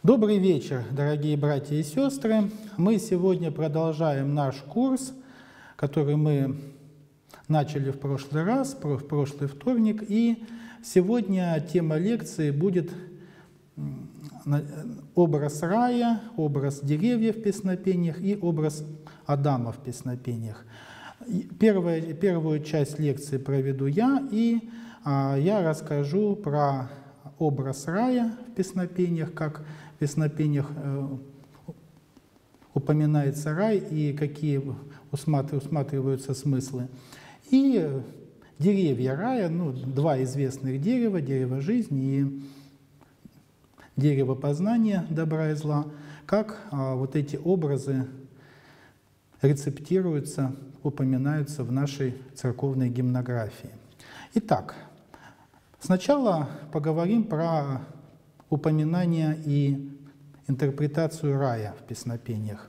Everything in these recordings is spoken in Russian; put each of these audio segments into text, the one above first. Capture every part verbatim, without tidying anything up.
Добрый вечер, дорогие братья и сестры. Мы сегодня продолжаем наш курс, который мы начали в прошлый раз, в прошлый вторник. И сегодня тема лекции будет образ рая, образ деревьев в песнопениях и образ Адама в песнопениях. Первая, первую часть лекции проведу я, и а, я расскажу про образ рая в песнопениях, как в песнопениях э, упоминается рай и какие усматриваются смыслы. И деревья рая, ну, два известных дерева, дерево жизни и дерево познания добра и зла, как а, вот эти образы рецептируются, упоминаются в нашей церковной гимнографии. Итак, сначала поговорим про упоминание и интерпретацию рая в песнопениях.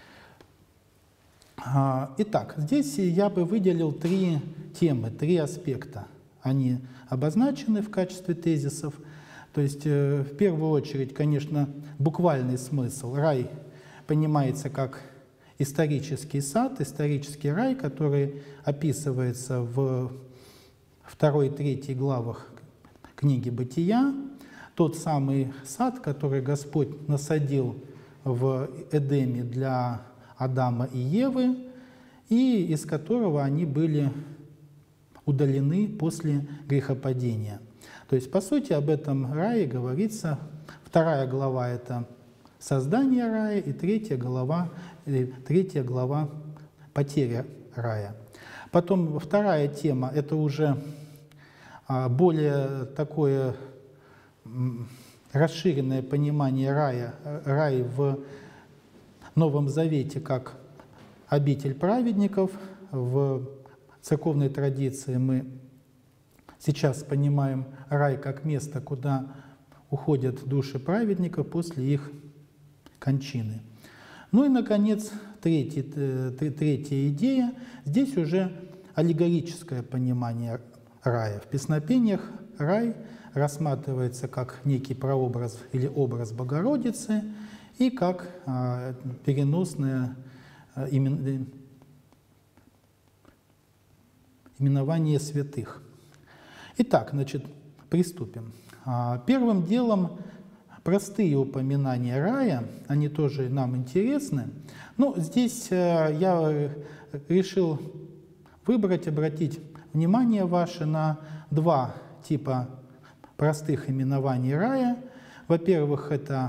Итак, здесь я бы выделил три темы, три аспекта. Они обозначены в качестве тезисов. То есть, в первую очередь, конечно, буквальный смысл. Рай понимается как исторический сад, исторический рай, который описывается в второй и третьей главах книги «Бытия». Тот самый сад, который Господь насадил в Эдеме для Адама и Евы, и из которого они были удалены после грехопадения. То есть, по сути, об этом рае говорится. Вторая глава — это создание рая, и третья глава, третья глава — потеря рая. Потом вторая тема — это уже более такое расширенное понимание рая, рай в Новом Завете как обитель праведников. В церковной традиции мы сейчас понимаем рай как место, куда уходят души праведников после их кончины. Ну и, наконец, третий, третья идея. Здесь уже аллегорическое понимание рая. В песнопениях рай рассматривается как некий прообраз или образ Богородицы и как а, переносное а, имен, именование святых. Итак, значит, приступим. А, первым делом простые упоминания рая, они тоже нам интересны. Ну, здесь а, я решил выбрать, обратить внимание ваше на два типа простых именований рая. Во-первых, это,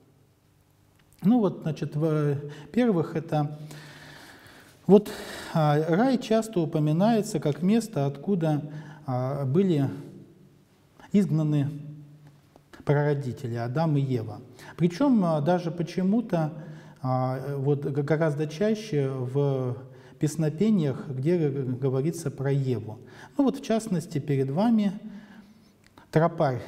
ну вот, значит, во-первых, это вот а, рай часто упоминается как место, откуда а, были изгнаны прародители Адам и Ева. Причем а, даже почему-то а, вот гораздо чаще в песнопениях, где говорится про Еву. Ну вот, в частности, перед вами тропарь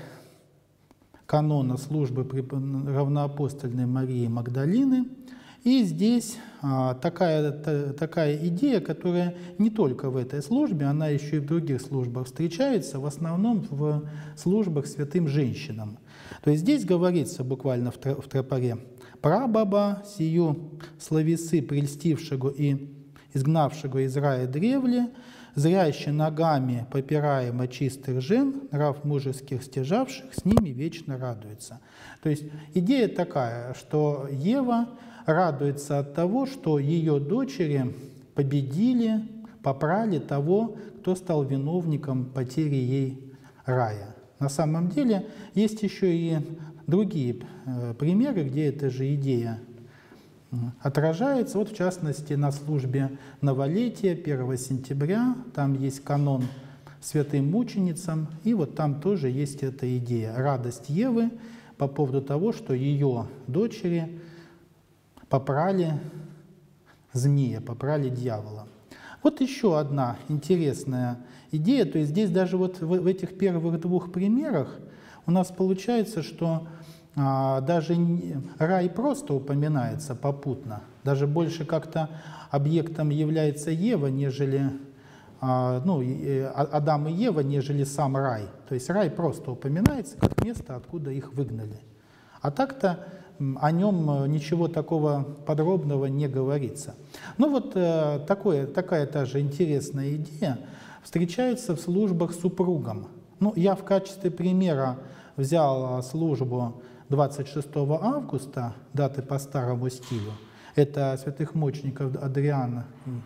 канона службы равноапостольной Марии Магдалины. И здесь а, такая, та, такая идея, которая не только в этой службе, она еще и в других службах встречается, в основном в службах святым женщинам. То есть здесь говорится буквально в, в тропаре: «Прабаба сию словесы прельстившего и изгнавшего из рая древле, зряще ногами попираемо чистых жен, нрав мужеских стяжавших, с ними вечно радуется». То есть идея такая, что Ева радуется от того, что ее дочери победили, попрали того, кто стал виновником потери ей рая. На самом деле есть еще и другие э, примеры, где эта же идея отражается. Вот, в частности, на службе новолетия первого сентября, там есть канон святым мученицам, и вот там тоже есть эта идея, радость Евы по поводу того, что ее дочери попрали змея, попрали дьявола. Вот еще одна интересная идея, то есть здесь даже вот в этих первых двух примерах у нас получается, что а, даже рай просто упоминается попутно, даже больше как-то объектом является Ева, нежели а, ну, Адам и Ева, нежели сам рай. То есть рай просто упоминается как место, откуда их выгнали. А так-то о нем ничего такого подробного не говорится. Ну вот э, такое, такая та же интересная идея встречается в службах супругам. Ну, я в качестве примера взял службу двадцать шестого августа, даты по старому стилю. Это святых мучеников Адриана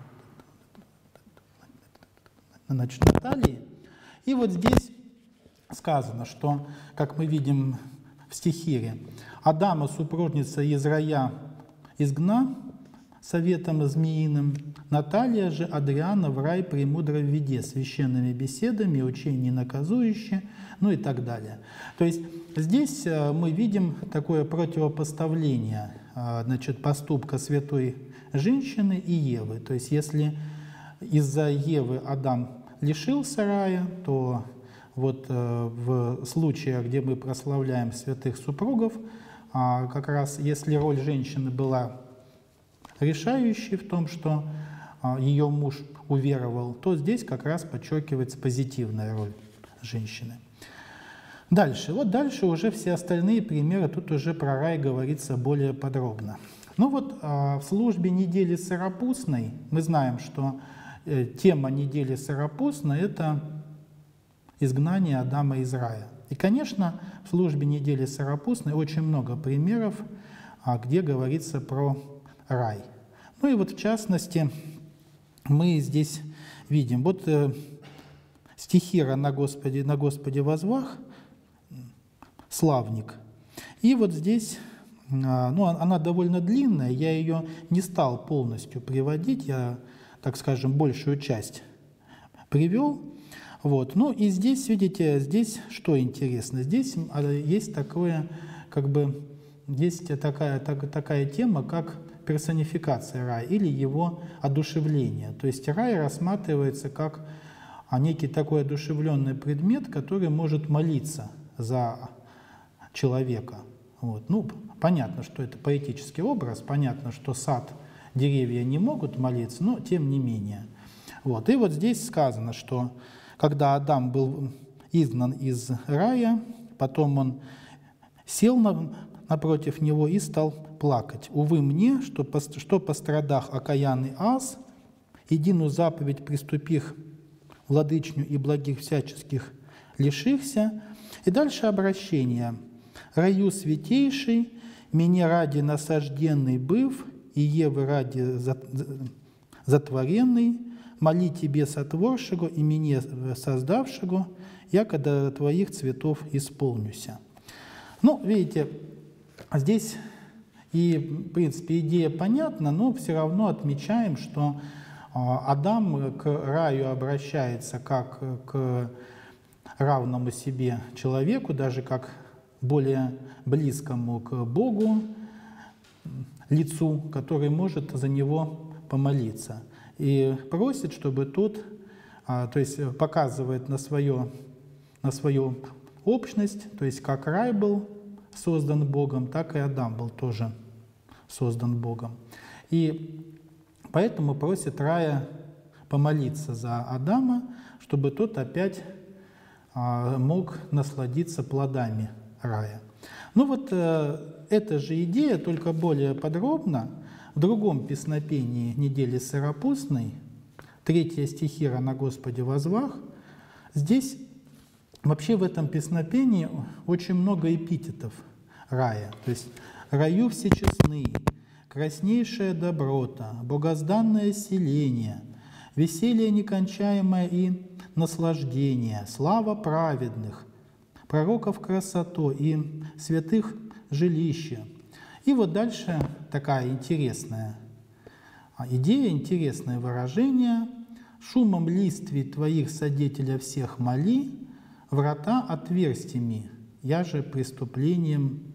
и Наталии. И вот здесь сказано, что, как мы видим в стихире, Адама, супружница из рая, изгна советом змеиным, Наталья же Адриана в рай премудро введе священными беседами, учение наказующее, ну и так далее. То есть здесь мы видим такое противопоставление, значит, поступка святой женщины и Евы. То есть если из-за Евы Адам лишился рая, то вот в случаях, где мы прославляем святых супругов, как раз если роль женщины была решающей в том, что ее муж уверовал, то здесь как раз подчеркивается позитивная роль женщины. Дальше. Вот дальше уже все остальные примеры, тут уже про рай говорится более подробно. Ну вот в службе недели Сыропустной мы знаем, что тема недели Сыропустной — это изгнание Адама из рая. И, конечно, в службе недели Сыропустной очень много примеров, где говорится про рай. Ну и вот в частности мы здесь видим, вот стихира «На Господе, на Господе возвах», славник. И вот здесь, ну, она довольно длинная, я ее не стал полностью приводить, я, так скажем, большую часть привел. Вот. Ну и здесь, видите, здесь что интересно, здесь есть такое, как бы, есть такая, так, такая тема, как персонификация рая или его одушевление. То есть рай рассматривается как некий такой одушевленный предмет, который может молиться за человека. Вот. Ну, понятно, что это поэтический образ, понятно, что сад, деревья не могут молиться, но тем не менее. Вот. И вот здесь сказано, что когда Адам был изгнан из рая, потом он сел на, напротив него и стал плакать. «Увы мне, что, что пострадах окаянный ас, единую заповедь приступих владычню и благих всяческих лишихся». И дальше обращение. «Раю святейший, меня ради насажденный быв, и Евы ради затворенный, моли тебе сотворшего и меня создавшего, яко до твоих цветов исполнюся». Ну, видите, здесь и, в принципе, идея понятна, но все равно отмечаем, что Адам к раю обращается как к равному себе человеку, даже как более близкому к Богу лицу, который может за него помолиться. И просит, чтобы тот, то есть показывает на, свое, на свою общность, то есть как рай был создан Богом, так и Адам был тоже создан Богом. И поэтому просит рая помолиться за Адама, чтобы тот опять мог насладиться плодами рая. Ну вот эта же идея, только более подробно, в другом песнопении недели Сыропустной, третья стихира «На Господе возвах», здесь вообще в этом песнопении очень много эпитетов рая. То есть «раю всечестны», «краснейшая доброта», «богозданное селение», «веселье некончаемое и наслаждение», «слава праведных», «пророков красоту» и «святых жилище». И вот дальше такая интересная идея, интересное выражение. «Шумом листвий твоих содетеля всех моли, врата отверстиями, я же преступлением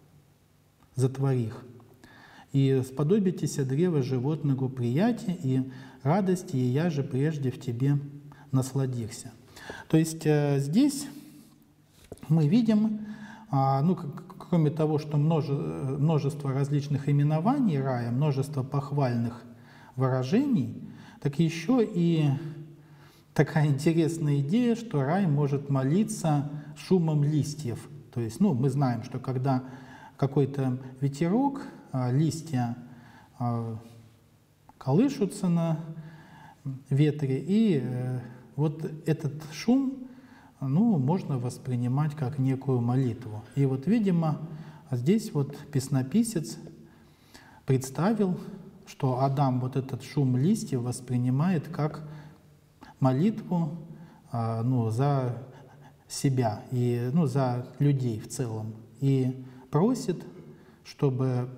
затворих. И сподобитеся древа животного приятия, и радости, и я же прежде в тебе насладихся». То есть здесь мы видим, ну, кроме того, что множество различных именований рая, множество похвальных выражений, так еще и такая интересная идея, что рай может молиться шумом листьев. То есть, ну, мы знаем, что когда какой-то ветерок, листья колышутся на ветре, и вот этот шум, ну, можно воспринимать как некую молитву. И вот, видимо, здесь вот песнописец представил, что Адам вот этот шум листьев воспринимает как молитву, ну, за себя и, ну, за людей в целом, и просит, чтобы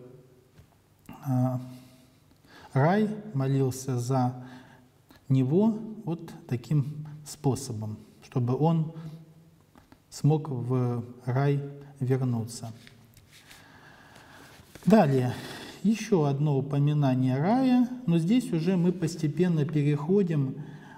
рай молился за него вот таким способом, чтобы он смог в рай вернуться. Далее, еще одно упоминание рая, но здесь уже мы постепенно переходим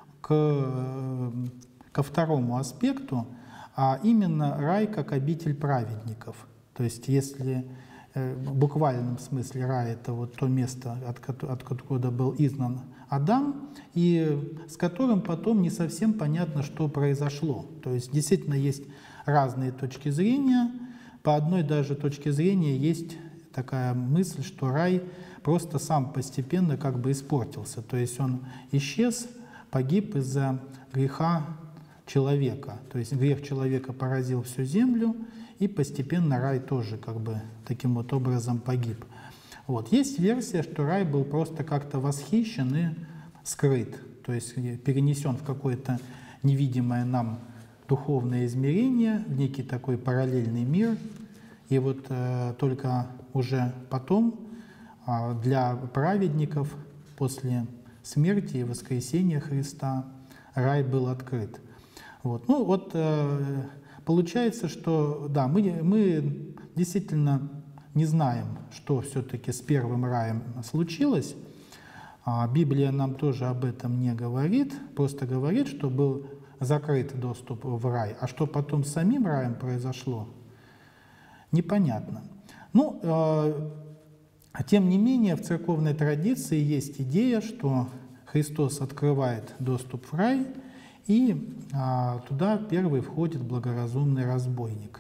к, ко второму аспекту, а именно рай как обитель праведников. То есть если в буквальном смысле рай — это вот то место, откуда был изгнан Адам, и с которым потом не совсем понятно, что произошло. То есть действительно есть разные точки зрения. По одной даже точке зрения есть такая мысль, что рай просто сам постепенно как бы испортился. То есть он исчез, погиб из-за греха человека. То есть грех человека поразил всю землю, и постепенно рай тоже как бы таким вот образом погиб. Вот. Есть версия, что рай был просто как-то восхищен и скрыт, то есть перенесен в какое-то невидимое нам духовное измерение, в некий такой параллельный мир. И вот э, только уже потом э, для праведников после смерти и воскресения Христа рай был открыт. Вот. Ну вот э, получается, что да, мы, мы действительно не знаем, что все-таки с первым раем случилось. А Библия нам тоже об этом не говорит, просто говорит, что был закрыт доступ в рай. А что потом с самим раем произошло, непонятно. Ну, э, тем не менее, в церковной традиции есть идея, что Христос открывает доступ в рай, и э, туда первый входит благоразумный разбойник.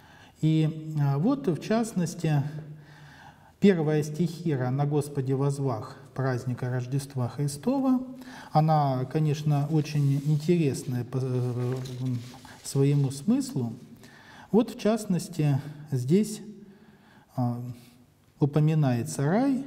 И э, вот, в частности, первая стихира «На Господе возвах» праздника Рождества Христова, она, конечно, очень интересная по своему смыслу. Вот, в частности, здесь э, упоминается рай,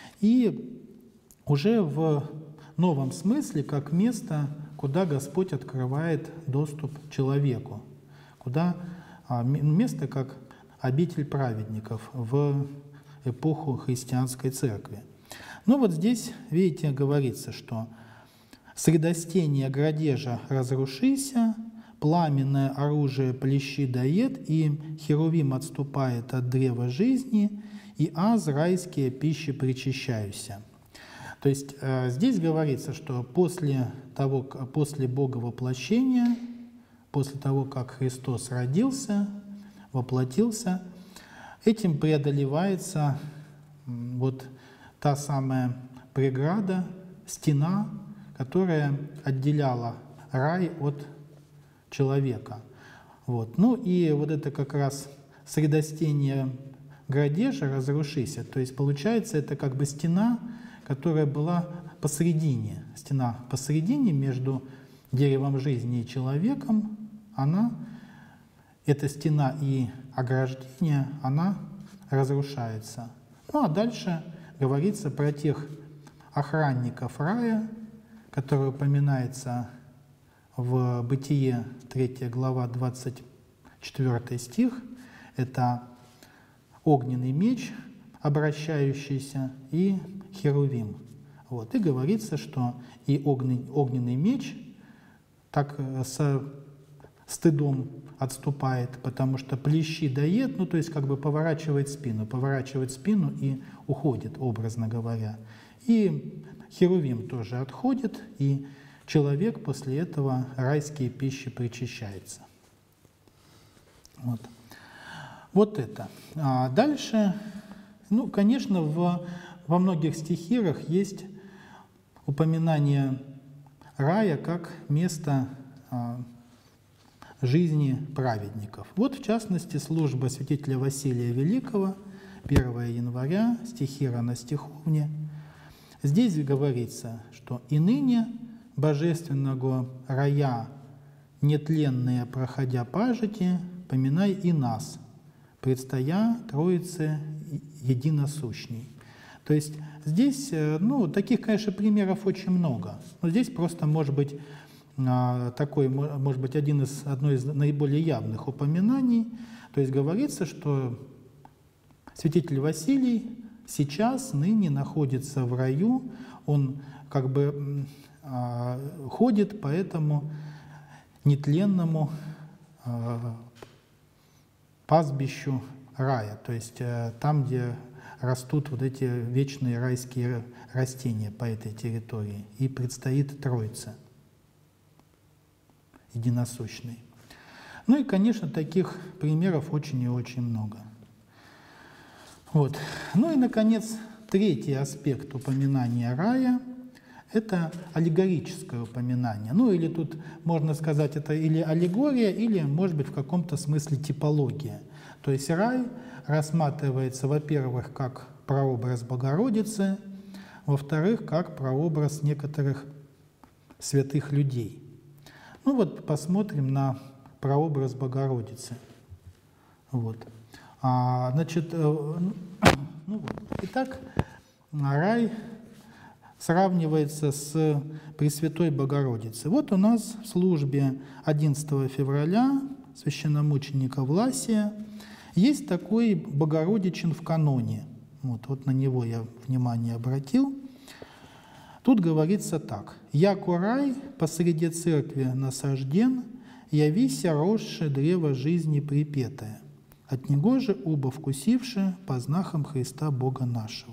и уже в новом смысле как место, куда Господь открывает доступ человеку, куда э, место как обитель праведников в эпоху христианской церкви. Ну вот здесь, видите, говорится, что «средостение градежа разрушися, пламенное оружие плещи дает, и херувим отступает от древа жизни, и аз райские пищи причащаюся». То есть э, здесь говорится, что после того, после Боговоплощения, после того, как Христос родился, воплотился, этим преодолевается вот та самая преграда, стена, которая отделяла рай от человека. Вот. Ну и вот это как раз средостение градежа разрушися. То есть получается, это как бы стена, которая была посредине. Стена посредине между деревом жизни и человеком, она, эта стена и ограждение, она разрушается. Ну а дальше говорится про тех охранников рая, которые упоминается в Бытие третья глава, двадцать четвёртый стих. Это огненный меч, обращающийся, и херувим. Вот. И говорится, что и огненный, огненный меч так со стыдом отступает, потому что плещи дает, ну то есть как бы поворачивает спину, поворачивает спину и уходит, образно говоря. И херувим тоже отходит, и человек после этого райские пищи причащается. Вот, вот это. А дальше, ну, конечно, в, во многих стихирах есть упоминание рая как место а, жизни праведников. Вот, в частности, служба святителя Василия Великого, первого января, стихира на стиховне. Здесь говорится, что «И ныне божественного рая нетленные, проходя пажити, поминай и нас, предстоя Троице единосущней». То есть здесь, ну, таких, конечно, примеров очень много. Но здесь просто, может быть, такой, может быть, один из, одно из наиболее явных упоминаний. То есть говорится, что святитель Василий сейчас, ныне находится в раю, он как бы ходит по этому нетленному пастбищу рая, то есть там, где растут вот эти вечные райские растения по этой территории, и предстоит Троица единосущной. Ну и, конечно, таких примеров очень и очень много. Вот. Ну и, наконец, третий аспект упоминания рая — это аллегорическое упоминание. Ну или тут можно сказать, это или аллегория, или, может быть, в каком-то смысле типология. То есть рай рассматривается, во-первых, как прообраз Богородицы, во-вторых, как прообраз некоторых святых людей. Ну вот посмотрим на прообраз Богородицы. Вот. А, значит, ну вот. Итак, рай сравнивается с Пресвятой Богородицей. Вот у нас в службе одиннадцатого февраля священномученика Власия есть такой Богородичин в каноне. Вот, вот на него я внимание обратил. Тут говорится так. «Яко рай посреди церкви насажден, явися росше древо жизни припетое, от него же убо вкусивши познахом Христа Бога нашего».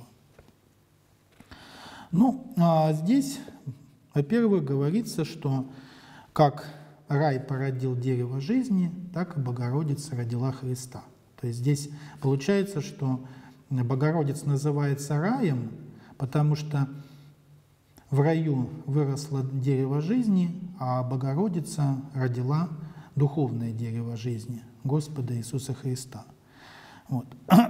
Ну, а здесь, во-первых, говорится, что как рай породил дерево жизни, так и Богородица родила Христа. То есть здесь получается, что Богородица называется раем, потому что в раю выросло дерево жизни, а Богородица родила духовное дерево жизни, Господа Иисуса Христа. Вот.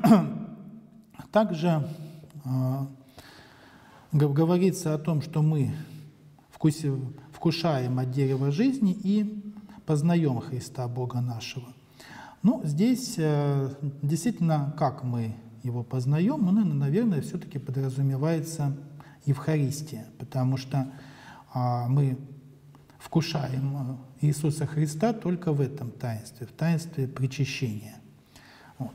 Также э, говорится о том, что мы вкуси, вкушаем от дерева жизни и познаем Христа, Бога нашего. Ну, здесь э, действительно, как мы его познаем, ну, наверное, все-таки подразумевается Евхаристия, потому что а, мы вкушаем Иисуса Христа только в этом таинстве, в таинстве причащения. Вот.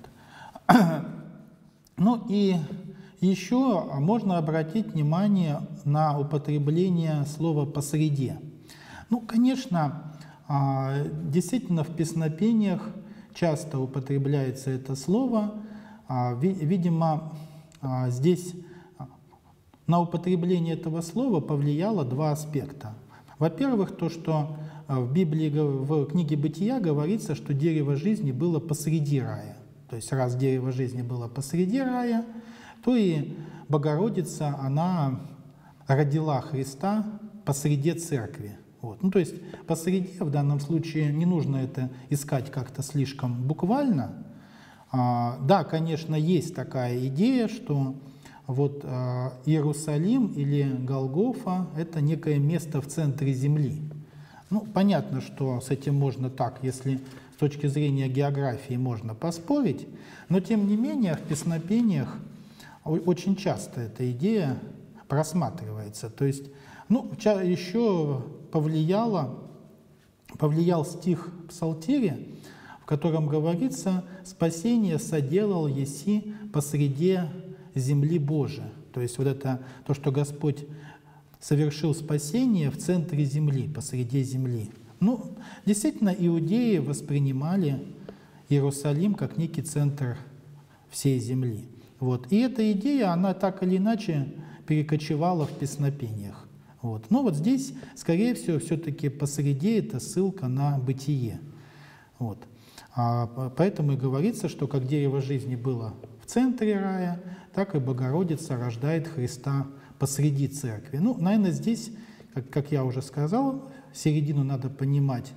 Ну и еще можно обратить внимание на употребление слова «посреди». Ну, конечно, а, действительно в песнопениях часто употребляется это слово. А, ви, видимо, а, здесь на употребление этого слова повлияло два аспекта. Во-первых, то, что в Библии, в книге Бытия говорится, что дерево жизни было посреди рая. То есть раз дерево жизни было посреди рая, то и Богородица, она родила Христа посреди церкви. Вот. Ну, то есть посреди в данном случае не нужно это искать как-то слишком буквально. А, да, конечно, есть такая идея, что вот э, Иерусалим или Голгофа — это некое место в центре земли. Ну, понятно, что с этим можно так, если с точки зрения географии можно поспорить, но тем не менее в песнопениях очень часто эта идея просматривается. То есть, ну, еще повлияло, повлиял стих в Псалтире, в котором говорится: «Спасение соделал еси посреди земли Божией». То есть вот это то, что Господь совершил спасение в центре земли, посреди земли. Ну, действительно, иудеи воспринимали Иерусалим как некий центр всей земли. Вот. И эта идея, она так или иначе перекочевала в песнопениях. Вот. Но вот здесь, скорее всего, все-таки посреди это ссылка на бытие. Вот. А поэтому и говорится, что как дерево жизни было в центре рая, так и Богородица рождает Христа посреди церкви. Ну, наверное, здесь, как, как я уже сказал, середину надо понимать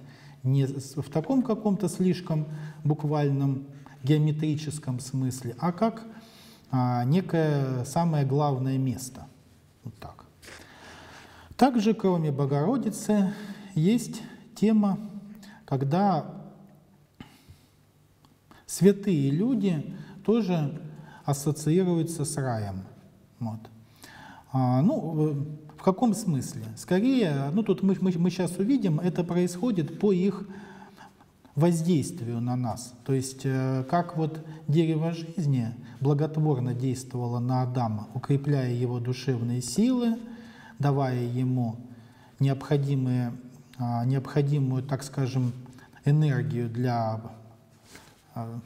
не в таком каком-то слишком буквальном геометрическом смысле, а как а, некое самое главное место. Вот так. Также, кроме Богородицы, есть тема, когда святые люди тоже ассоциируются с раем. Вот. А, ну, в каком смысле? Скорее, ну тут мы, мы, мы сейчас увидим, это происходит по их воздействию на нас. То есть, э, как вот дерево жизни благотворно действовало на Адама, укрепляя его душевные силы, давая ему необходимые, э, необходимую, так скажем, энергию для э,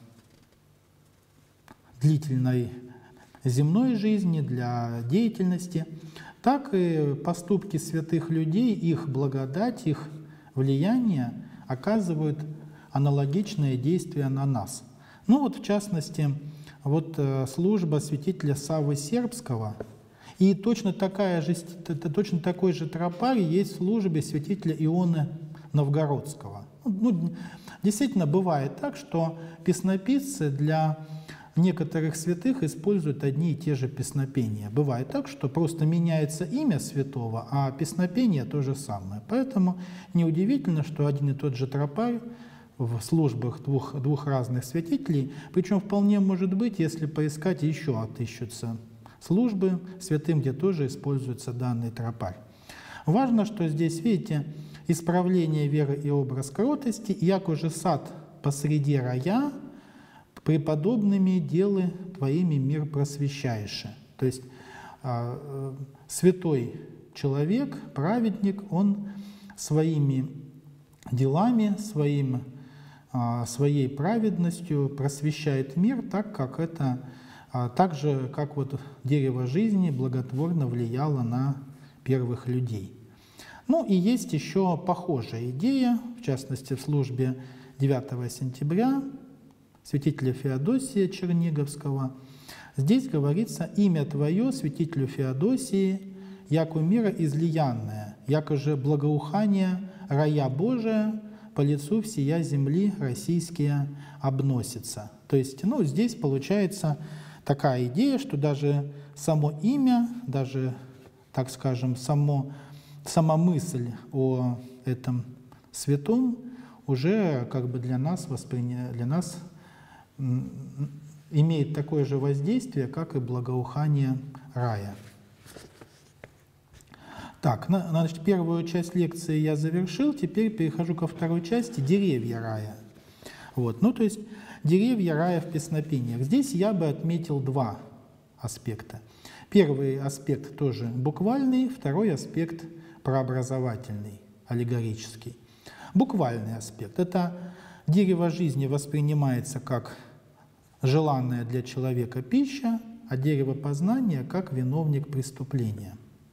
длительной земной жизни, для деятельности, так и поступки святых людей, их благодать, их влияние оказывают аналогичное действие на нас. Ну вот в частности, вот э, служба святителя Саввы Сербского, и точно, такая же, точно такой же тропарь есть в службе святителя Ионы Новгородского. Ну, действительно бывает так, что песнописцы для некоторых святых используют одни и те же песнопения. Бывает так, что просто меняется имя святого, а песнопение то же самое. Поэтому неудивительно, что один и тот же тропарь в службах двух, двух разных святителей, причем вполне может быть, если поискать, еще отыщутся службы святым, где тоже используется данный тропарь. Важно, что здесь, видите, исправление веры и образ кротости, як уже сад посреди рая, преподобными делы твоими мир просвещаешь. То есть э, святой человек, праведник, он своими делами, своим, э, своей праведностью просвещает мир, так как это, э, так же, как вот дерево жизни благотворно влияло на первых людей. Ну и есть еще похожая идея, в частности в службе девятого сентября, святителя Феодосия Черниговского. Здесь говорится: «Имя Твое, святителю Феодосии, яко мира излиянное, яко же благоухание рая Божия по лицу всея земли российские обносится». То есть, ну, здесь получается такая идея, что даже само имя, даже, так скажем, само, сама мысль о этом святом уже как бы для нас, восприня... для нас имеет такое же воздействие, как и благоухание рая. Так, значит, первую часть лекции я завершил, теперь перехожу ко второй части — деревья рая. Вот, ну, то есть деревья рая в песнопениях. Здесь я бы отметил два аспекта. Первый аспект тоже буквальный, второй аспект прообразовательный, аллегорический. Буквальный аспект — это дерево жизни воспринимается как желанная для человека пища, а дерево познания как виновник преступления.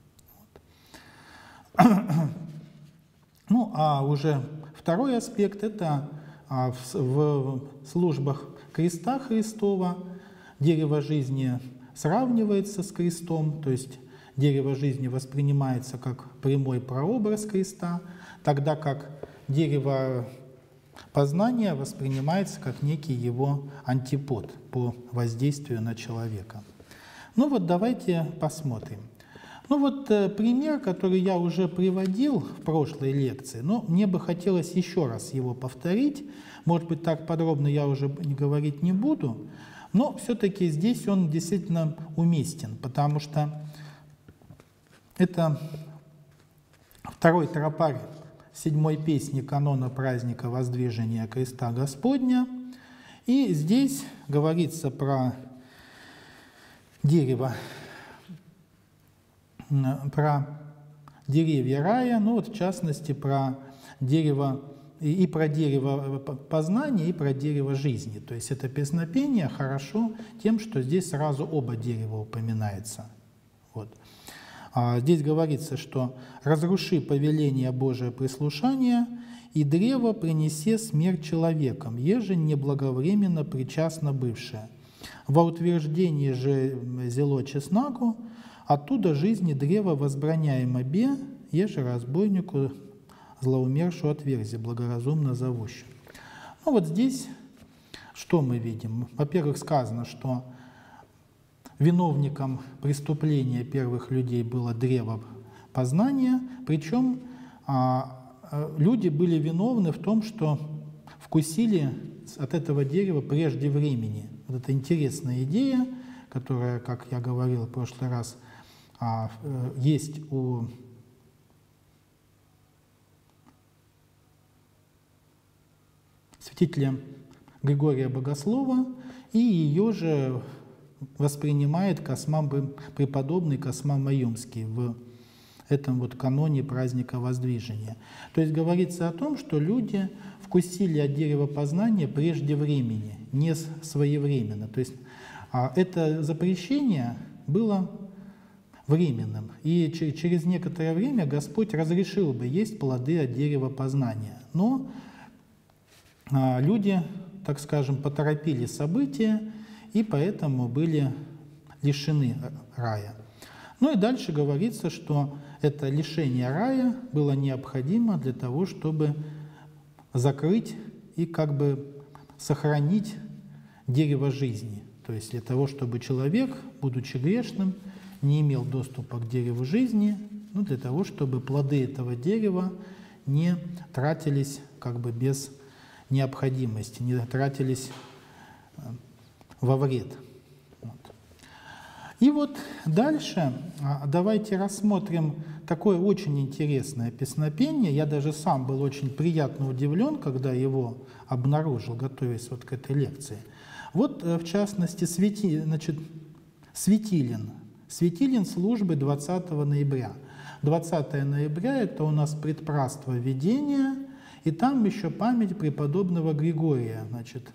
Вот. Ну, а уже второй аспект — это в, в службах креста Христова дерево жизни сравнивается с крестом, то есть дерево жизни воспринимается как прямой прообраз креста, тогда как дерево познание воспринимается как некий его антипод по воздействию на человека. Ну вот давайте посмотрим. Ну вот э, пример, который я уже приводил в прошлой лекции, но мне бы хотелось еще раз его повторить. Может быть, так подробно я уже говорить не буду, но все-таки здесь он действительно уместен, потому что это второй тропарь седьмой песни канона праздника Воздвижения Креста Господня. И здесь говорится про дерево, про деревья рая, ну вот в частности про дерево, и про дерево познания, и про дерево жизни. То есть это песнопение хорошо тем, что здесь сразу оба дерева упоминается. Вот. Здесь говорится, что «разруши повеление Божие прислушания, и древо принесе смерть человеком, еже неблаговременно причастно бывшее. Во утверждении же зело чеснаку, оттуда жизни древа возбраняемо бе, еже разбойнику злоумершую отверзи, благоразумно зовущую. Ну вот здесь что мы видим? Во-первых, сказано, что виновником преступления первых людей было древо познания, причем а, люди были виновны в том, что вкусили от этого дерева прежде времени. Вот это интересная идея, которая, как я говорил в прошлый раз, а, есть у святителя Григория Богослова, и ее же воспринимает Косма, преподобный Косма Маюмский в этом вот каноне праздника Воздвижения. То есть говорится о том, что люди вкусили от дерева познания прежде времени, не своевременно. То есть это запрещение было временным, и через некоторое время Господь разрешил бы есть плоды от дерева познания. Но люди, так скажем, поторопили события, и поэтому были лишены рая. Ну и дальше говорится, что это лишение рая было необходимо для того, чтобы закрыть и как бы сохранить дерево жизни. То есть для того, чтобы человек, будучи грешным, не имел доступа к дереву жизни, ну, для того, чтобы плоды этого дерева не тратились как бы без необходимости, не тратились во вред. Вот. И вот дальше давайте рассмотрим такое очень интересное песнопение. Я даже сам был очень приятно удивлен, когда его обнаружил, готовясь вот к этой лекции. Вот, в частности, свети, значит, Светилин. Светилин службы двадцатого ноября. двадцатое ноября – это у нас предпраство введения, и там еще память преподобного Григория, значит,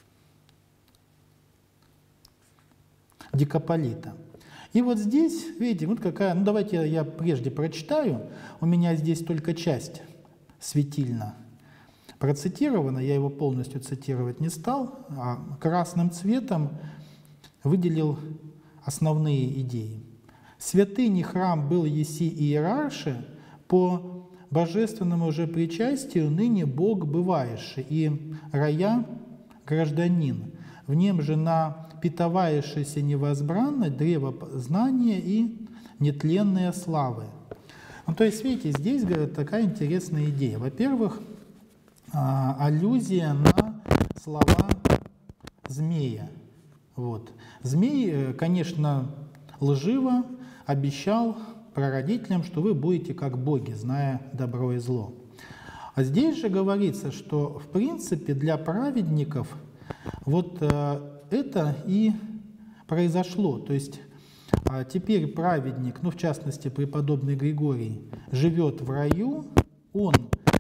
Дикополита. И вот здесь, видите, вот какая, ну давайте я прежде прочитаю, у меня здесь только часть Светильна процитирована, я его полностью цитировать не стал, а красным цветом выделил основные идеи. «Святыни храм был еси иерарше, по божественному же причастию ныне Бог бываеши, и рая гражданин, в нем же на питаваешься невозбранно древо знания и нетленные славы». Ну, то есть, видите, здесь, говорят, такая интересная идея. Во-первых, аллюзия на слова змея. Вот. Змей, конечно, лживо обещал прародителям, что вы будете как боги, зная добро и зло. А здесь же говорится, что в принципе для праведников вот это и произошло. То есть теперь праведник, ну в частности преподобный Григорий, живет в раю, он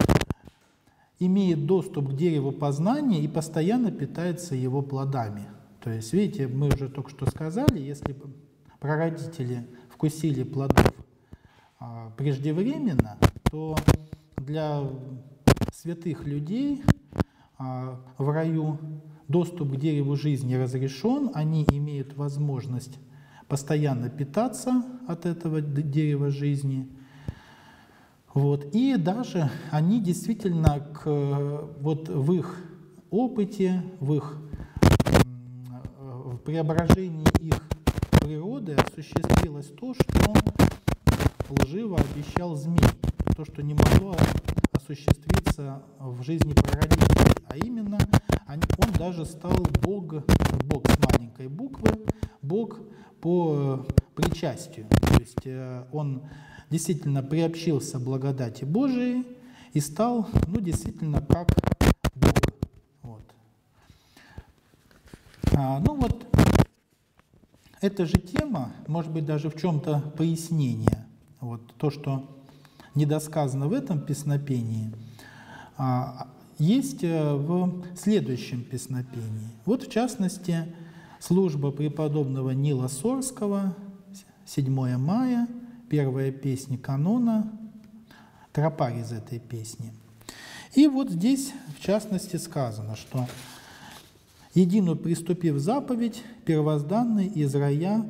имеет доступ к дереву познания и постоянно питается его плодами. То есть, видите, мы уже только что сказали, если прародители вкусили плодов а, преждевременно, то для святых людей а, в раю доступ к дереву жизни разрешен, они имеют возможность постоянно питаться от этого дерева жизни. Вот. И даже они действительно к, вот в их опыте, в их в преображении их природы осуществилось то, что лживо обещал змей, то, что не могло осуществиться в жизни прародителей, а именно он даже стал Бог, Бог с маленькой буквы, Бог по причастию, то есть он действительно приобщился благодати Божией и стал, ну, действительно, как Бог. Вот. А, ну вот, эта же тема, может быть, даже в чем-то пояснение. Вот, то, что недосказано в этом песнопении, а, есть в следующем песнопении. Вот, в частности, служба преподобного Нила Сорского, седьмое мая, первая песня канона, тропарь из этой песни. И вот здесь, в частности, сказано, что «Едино приступив заповедь, первозданный из рая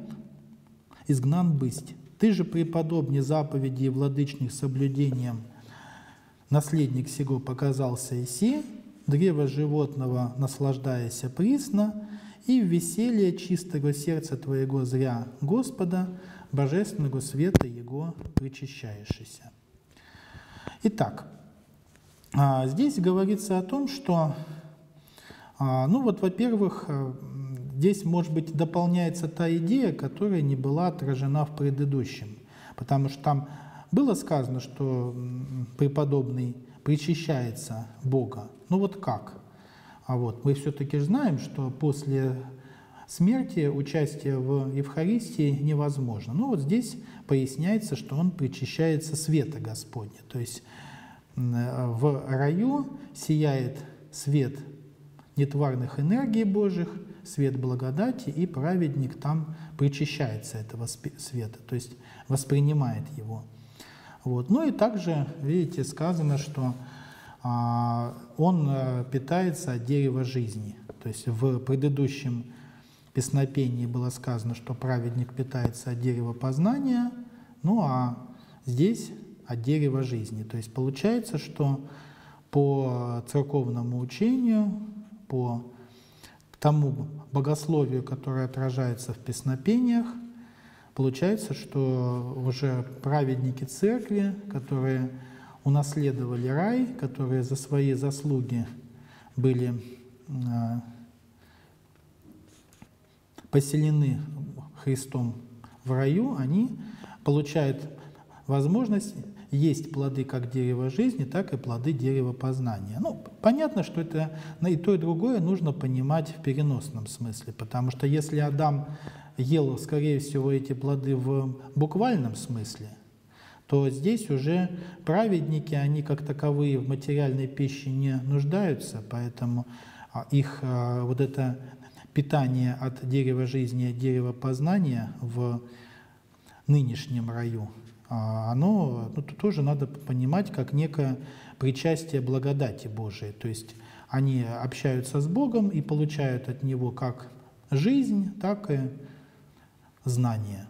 изгнан бысть. Ты же, преподобнее заповеди и владычных соблюдением наследник сего показался иси, древо животного наслаждаяся присно, и в веселье чистого сердца твоего зря Господа, божественного света Его причащаешься». Итак, здесь говорится о том, что, ну вот, во-первых, здесь, может быть, дополняется та идея, которая не была отражена в предыдущем, потому что там было сказано, что преподобный причащается Бога. Ну вот как? А вот мы все-таки знаем, что после смерти участие в Евхаристии невозможно. Ну вот здесь поясняется, что он причащается света Господня. То есть в раю сияет свет нетварных энергий Божьих, свет благодати, и праведник там причащается этого света, то есть воспринимает его. Вот. Ну и также, видите, сказано, что а, он а, питается от дерева жизни. То есть в предыдущем песнопении было сказано, что праведник питается от дерева познания, ну а здесь от дерева жизни. То есть получается, что по церковному учению, по тому богословию, которое отражается в песнопениях, получается, что уже праведники церкви, которые унаследовали рай, которые за свои заслуги были поселены Христом в раю, они получают возможность есть плоды как дерева жизни, так и плоды дерева познания. Ну, понятно, что это и то, и другое нужно понимать в переносном смысле, потому что если Адам ел, скорее всего, эти плоды в буквальном смысле, то здесь уже праведники, они как таковые в материальной пище не нуждаются, поэтому их вот это питание от дерева жизни, от дерева познания в нынешнем раю, оно ну, тоже надо понимать как некое причастие благодати Божией. То есть они общаются с Богом и получают от Него как жизнь, так и знание.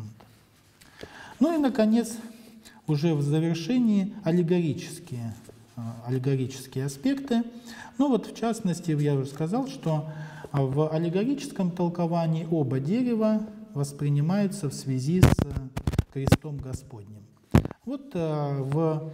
Ну и, наконец, уже в завершении аллегорические, аллегорические аспекты. Ну вот, в частности, я уже сказал, что в аллегорическом толковании оба дерева воспринимаются в связи с крестом Господним. Вот в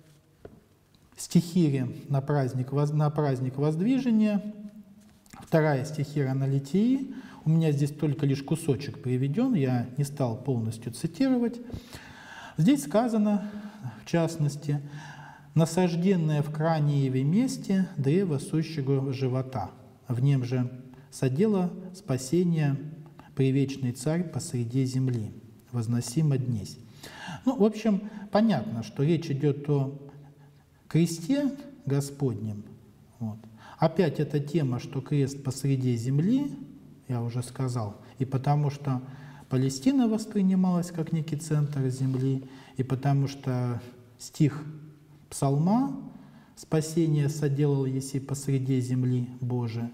стихире на праздник, на праздник Воздвижения, вторая стихира на Литии, у меня здесь только лишь кусочек приведен, я не стал полностью цитировать. Здесь сказано, в частности, «насажденное в Краниеве месте древо сущего живота, в нем же содело спасение привечный царь посреди земли, возносимо днесь». Ну, в общем, понятно, что речь идет о кресте Господнем. Вот. Опять эта тема, что крест посреди земли, я уже сказал, и потому что Палестина воспринималась как некий центр земли, и потому что стих Псалма «Спасение соделал еси посреди земли Божия».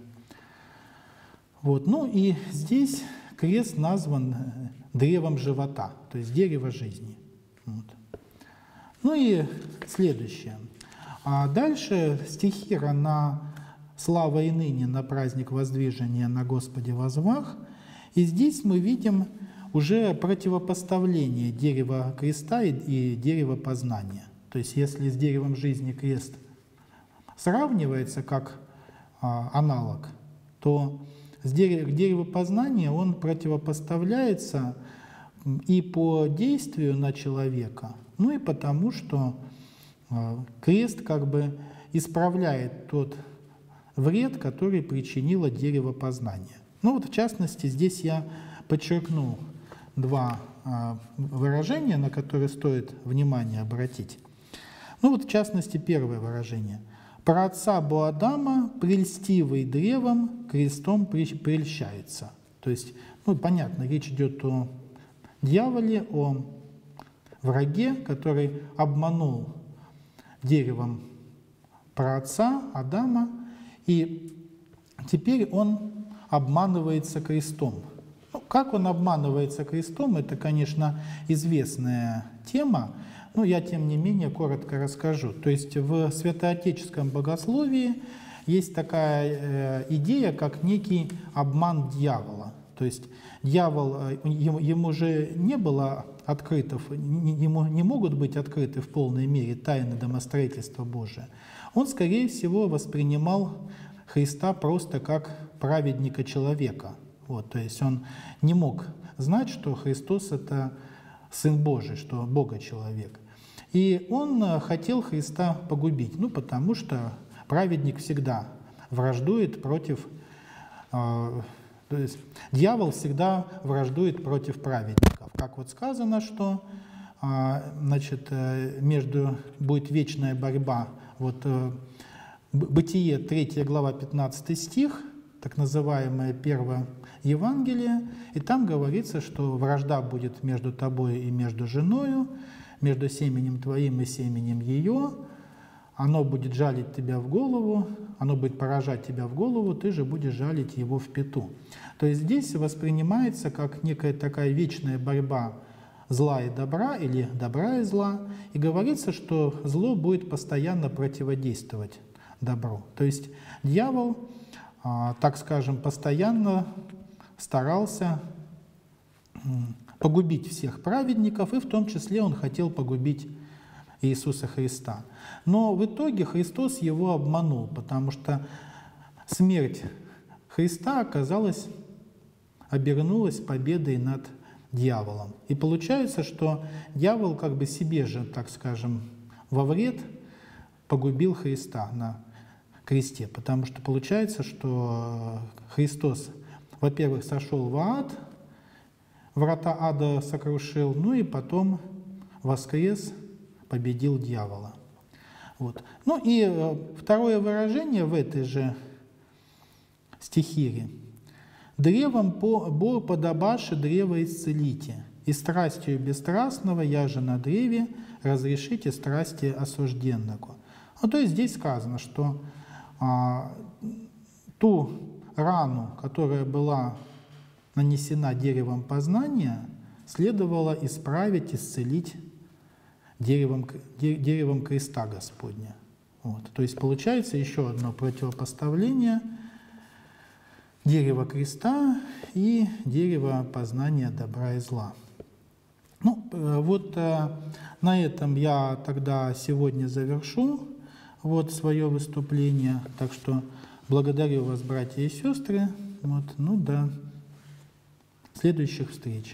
Вот. Ну и здесь крест назван древом живота, то есть дерево жизни. Вот. Ну и следующее. А дальше стихира на «Слава и ныне на праздник воздвижения на Господе возвах». И здесь мы видим уже противопоставление дерева креста и, и дерева познания. То есть если с деревом жизни крест сравнивается как а, аналог, то с дерев, к дереву познания он противопоставляется и по действию на человека, ну и потому, что а, крест как бы исправляет тот вред, который причинило дерево познания. Ну вот в частности здесь я подчеркнул два а, выражения, на которые стоит внимание обратить. Ну вот в частности первое выражение. «Праотца Боадама, прельстивый древом, крестом прельщается». То есть, ну понятно, речь идет о дьяволе, о враге, который обманул деревом праотца Адама, и теперь он обманывается крестом. Ну, как он обманывается крестом, это, конечно, известная тема, Ну, я, тем не менее, коротко расскажу. То есть в святоотеческом богословии есть такая э, идея, как некий обман дьявола. То есть дьявол, ему, ему же не было открыто, ему не могут быть открыты в полной мере тайны домостроительства Божия. Он, скорее всего, воспринимал Христа просто как праведника человека. Вот, то есть он не мог знать, что Христос — это Сын Божий, что Бога-человек. И он хотел Христа погубить, ну, потому что праведник всегда враждует против... Э, то есть дьявол всегда враждует против праведников. Как вот сказано, что э, значит, э, между будет вечная борьба. Вот э, Бытие, третья глава, пятнадцатый стих, так называемое первое Евангелие, и там говорится, что вражда будет между тобой и между женою, между семенем твоим и семенем ее, оно будет жалить тебя в голову, оно будет поражать тебя в голову, ты же будешь жалить его в пяту. То есть здесь воспринимается как некая такая вечная борьба зла и добра, или добра и зла, и говорится, что зло будет постоянно противодействовать добру. То есть дьявол, так скажем, постоянно старался погубить всех праведников, и в том числе он хотел погубить Иисуса Христа. Но в итоге Христос его обманул, потому что смерть Христа оказалась, обернулась победой над дьяволом. И получается, что дьявол как бы себе же, так скажем, во вред погубил Христа на кресте, потому что получается, что Христос, во-первых, сошел в ад, врата ада сокрушил, ну и потом воскрес, победил дьявола. Вот. Ну и второе выражение в этой же стихире. «Древом по подобаше древо исцелите, и страстью бесстрастного я же на древе разрешите страсти осужденного». Ну, то есть здесь сказано, что а, ту рану, которая была нанесена деревом познания, следовало исправить, исцелить деревом, деревом креста Господня. Вот. То есть получается еще одно противопоставление дерева креста и дерева познания добра и зла. Ну, вот на этом я тогда сегодня завершу вот свое выступление. Так что благодарю вас, братья и сестры. Вот, ну, до следующих встреч.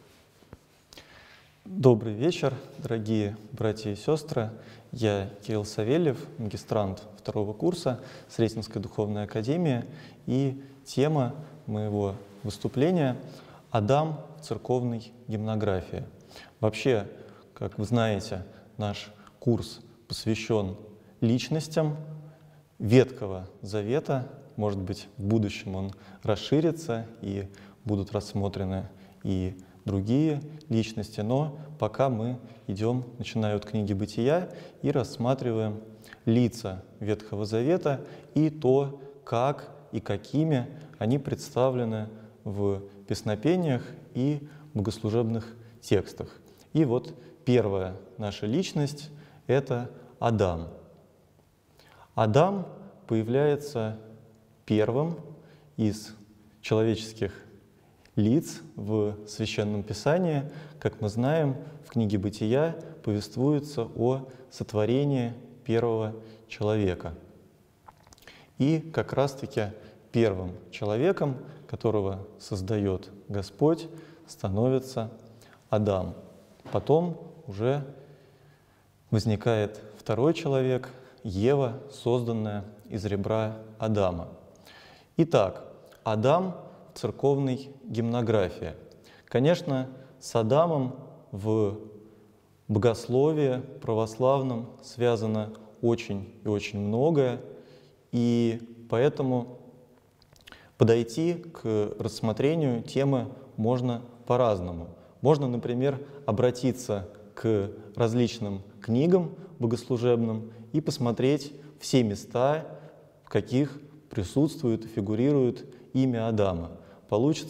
Добрый вечер, дорогие братья и сестры. Я Кирилл Савельев, магистрант второго курса Сретенской духовной академии. И тема моего выступления — Адам в церковной гимнографии. Вообще, как вы знаете, наш курс посвящен личностям Ветхого Завета. Может быть, в будущем он расширится и будут рассмотрены и другие личности, но пока мы идем, начиная от книги Бытия, и рассматриваем лица Ветхого Завета и то, как и какими они представлены в песнопениях и богослужебных текстах. И вот первая наша личность — это Адам. Адам появляется первым из человеческих лиц в Священном Писании. Как мы знаем, в книге Бытия повествуется о сотворении первого человека. И как раз-таки первым человеком, которого создает Господь, становится Адам. Потом уже возникает второй человек, Ева, созданная из ребра Адама. Итак, Адам в церковной гимнографии. Конечно, с Адамом в богословии православном связано очень и очень многое, и поэтому подойти к рассмотрению темы можно по-разному. Можно, например, обратиться к различным книгам богослужебным и посмотреть все места, в каких присутствует и фигурирует имя Адама. Получится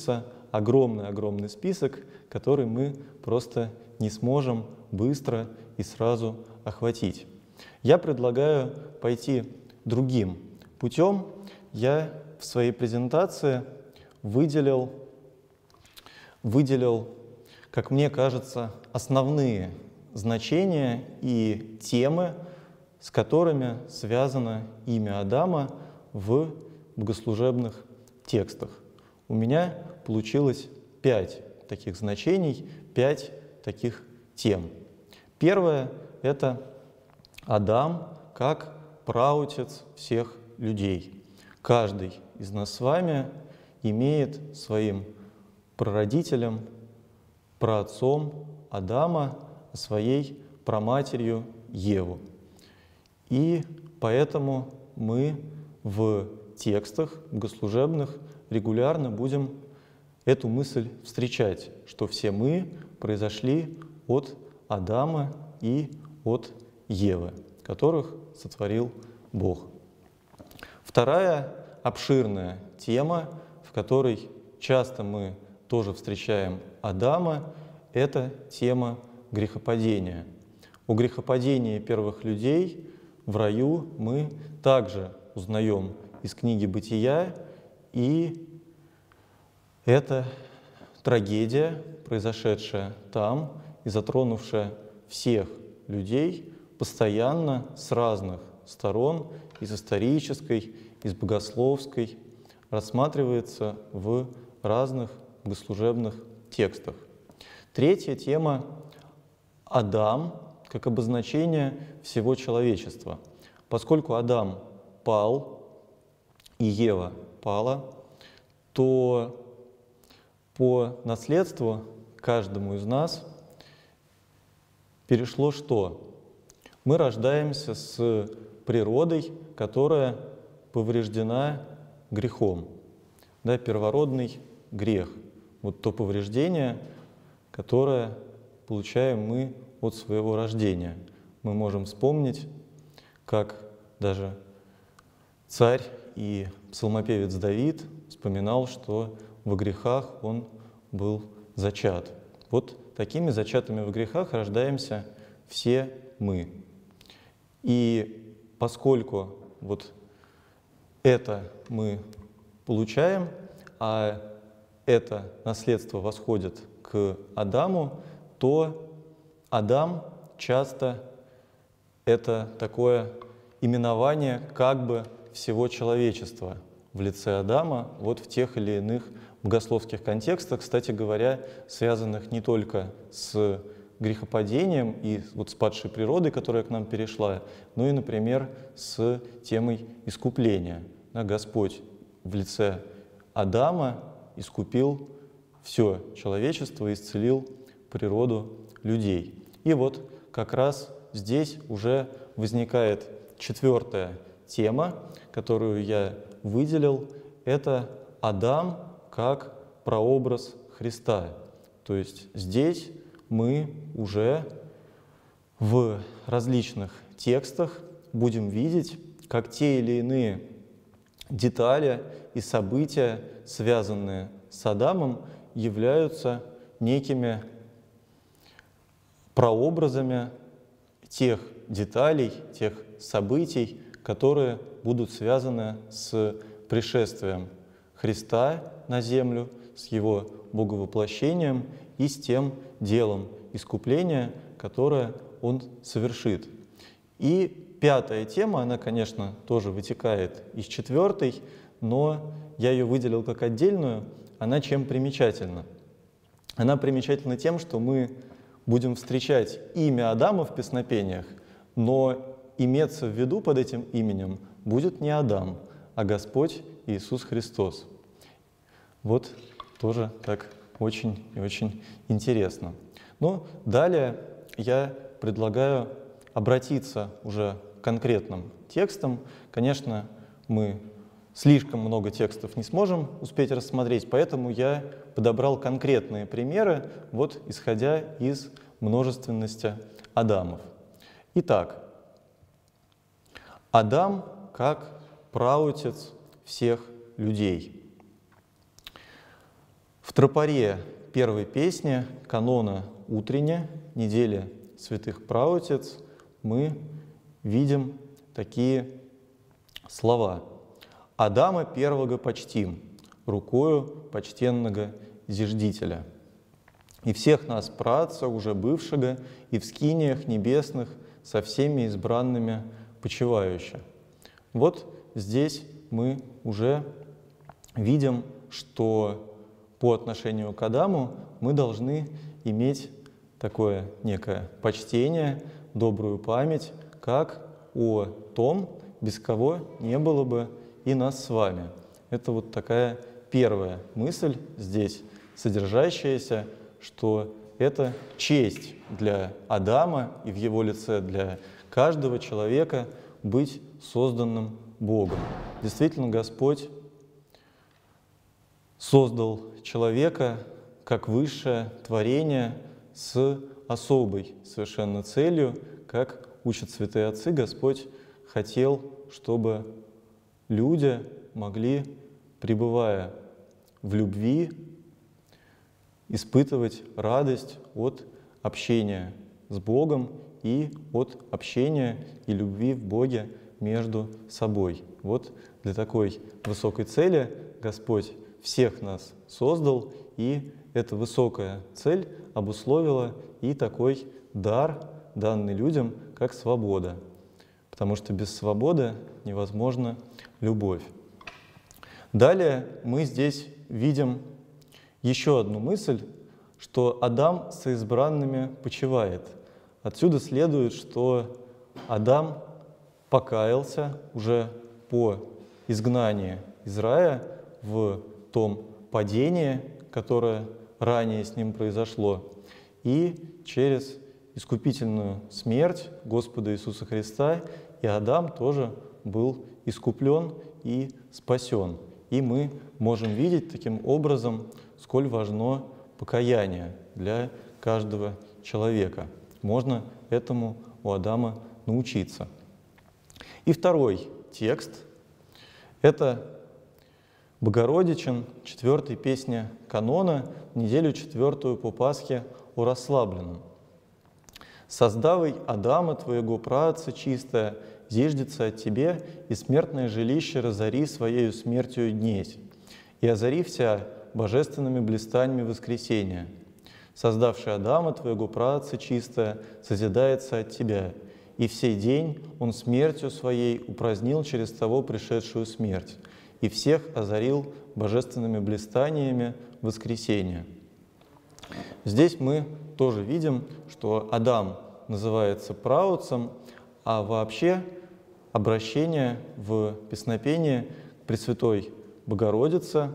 огромный-огромный список, который мы просто не сможем быстро и сразу охватить. Я предлагаю пойти другим путем. Я в своей презентации выделил, выделил, как мне кажется, основные значения и темы, с которыми связано имя Адама в богослужебных текстах. У меня получилось пять таких значений, пять таких тем. Первое — это Адам как праотец всех людей. Каждый из нас с вами имеет своим прародителем, праотцом Адама, своей праматерью Еву. И поэтому мы в текстах богослужебных регулярно будем эту мысль встречать, что все мы произошли от Адама и от Евы, которых сотворил Бог. Вторая обширная тема, в которой часто мы тоже встречаем Адама, это тема грехопадения. О грехопадении первых людей в раю мы также узнаем из книги «Бытия», и это трагедия, произошедшая там и затронувшая всех людей постоянно с разных сторон, из исторической, из богословской, рассматривается в разных богослужебных текстах. Третья тема — Адам как обозначение всего человечества. Поскольку Адам пал и Ева пала, то по наследству каждому из нас перешло что? Мы рождаемся с природой, которая повреждена грехом. Да, первородный грех. Вот то повреждение, которое получаем мы от своего рождения. Мы можем вспомнить, как даже царь и псалмопевец Давид вспоминал, что во грехах он был зачат. Вот такими зачатыми в грехах рождаемся все мы. И поскольку вот это мы получаем, а это наследство восходит к Адаму, то Адам часто это такое именование как бы всего человечества в лице Адама, вот в тех или иных богословских контекстах, кстати говоря, связанных не только с грехопадением и вот с падшей природой, которая к нам перешла, но и, например, с темой искупления. Да, Господь в лице Адама искупил все человечество, исцелил природу людей. И вот как раз здесь уже возникает четвертая тема, которую я выделил, это Адам как прообраз Христа. То есть здесь мы уже в различных текстах будем видеть, как те или иные детали и события, связанные с Адамом, являются некими прообразами тех деталей, тех событий, которые будут связаны с пришествием Христа на землю, с Его боговоплощением и с тем делом искупления, которое Он совершит. И пятая тема, она, конечно, тоже вытекает из четвертой, но я ее выделил как отдельную. Она чем примечательна? Она примечательна тем, что мы будем встречать имя Адама в песнопениях, но иметься в виду под этим именем будет не Адам, а Господь Иисус Христос. Вот тоже так очень и очень интересно. Но далее я предлагаю обратиться уже к конкретным текстам. Конечно, мы слишком много текстов не сможем успеть рассмотреть, поэтому я подобрал конкретные примеры, вот исходя из множественности Адамов. Итак, Адам как праотец всех людей. В тропаре первой песни канона утренняя, недели святых праотец, мы видим такие слова. «Адама первого почтим, рукою почтенного зиждителя, и всех нас, праотца, уже бывшего, и в скиниях небесных со всеми избранными почивающих». Вот здесь мы уже видим, что по отношению к Адаму мы должны иметь такое некое почтение, добрую память, как о том, без кого не было бы и нас с вами. Это вот такая первая мысль здесь содержащаяся, что это честь для Адама и в его лице для каждого человека быть созданным Богом. Действительно, Господь создал человека как высшее творение с особой совершенно целью, как учат святые отцы. Господь хотел, чтобы люди могли, пребывая в любви, испытывать радость от общения с Богом и от общения и любви в Боге между собой. Вот для такой высокой цели Господь всех нас создал, и эта высокая цель обусловила и такой дар, данный людям, как свобода. Потому что без свободы невозможна любовь. Далее мы здесь видим еще одну мысль, что Адам со избранными почивает. Отсюда следует, что Адам покаялся уже по изгнании из рая в том падении, которое ранее с ним произошло, и через искупительную смерть Господа Иисуса Христа и Адам тоже был искуплен и спасен. И мы можем видеть таким образом, сколь важно покаяние для каждого человека. Можно этому у Адама научиться. И второй текст — это Богородичин, четвертая песня канона, неделю четвертую по Пасхе о расслабленном. «Создавай Адама, твоего праотца чистое, зиждется от тебе, и смертное жилище разори своею смертью днесь, и озари вся божественными блистаниями воскресения. Создавший Адама, твоего праотца чистое, созидается от тебя, и в сей день он смертью своей упразднил через того пришедшую смерть, и всех озарил божественными блистаниями воскресения». Здесь мы тоже видим, что Адам называется праотцем, а вообще обращение в песнопение к Пресвятой Богородице,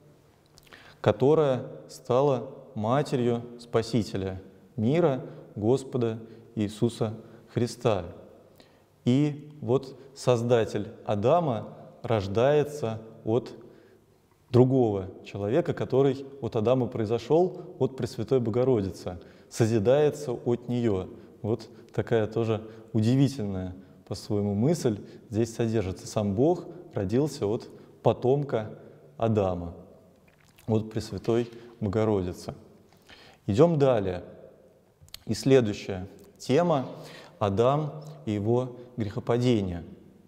которая стала матерью Спасителя мира, Господа Иисуса Христа. И вот Создатель Адама рождается от другого человека, который от Адама произошел, от Пресвятой Богородицы, созидается от нее. Вот такая тоже удивительная по-своему мысль здесь содержится. Сам Бог родился от потомка Адама, от Пресвятой Богородицы. Идем далее. И следующая тема — Адам и его грехопадение.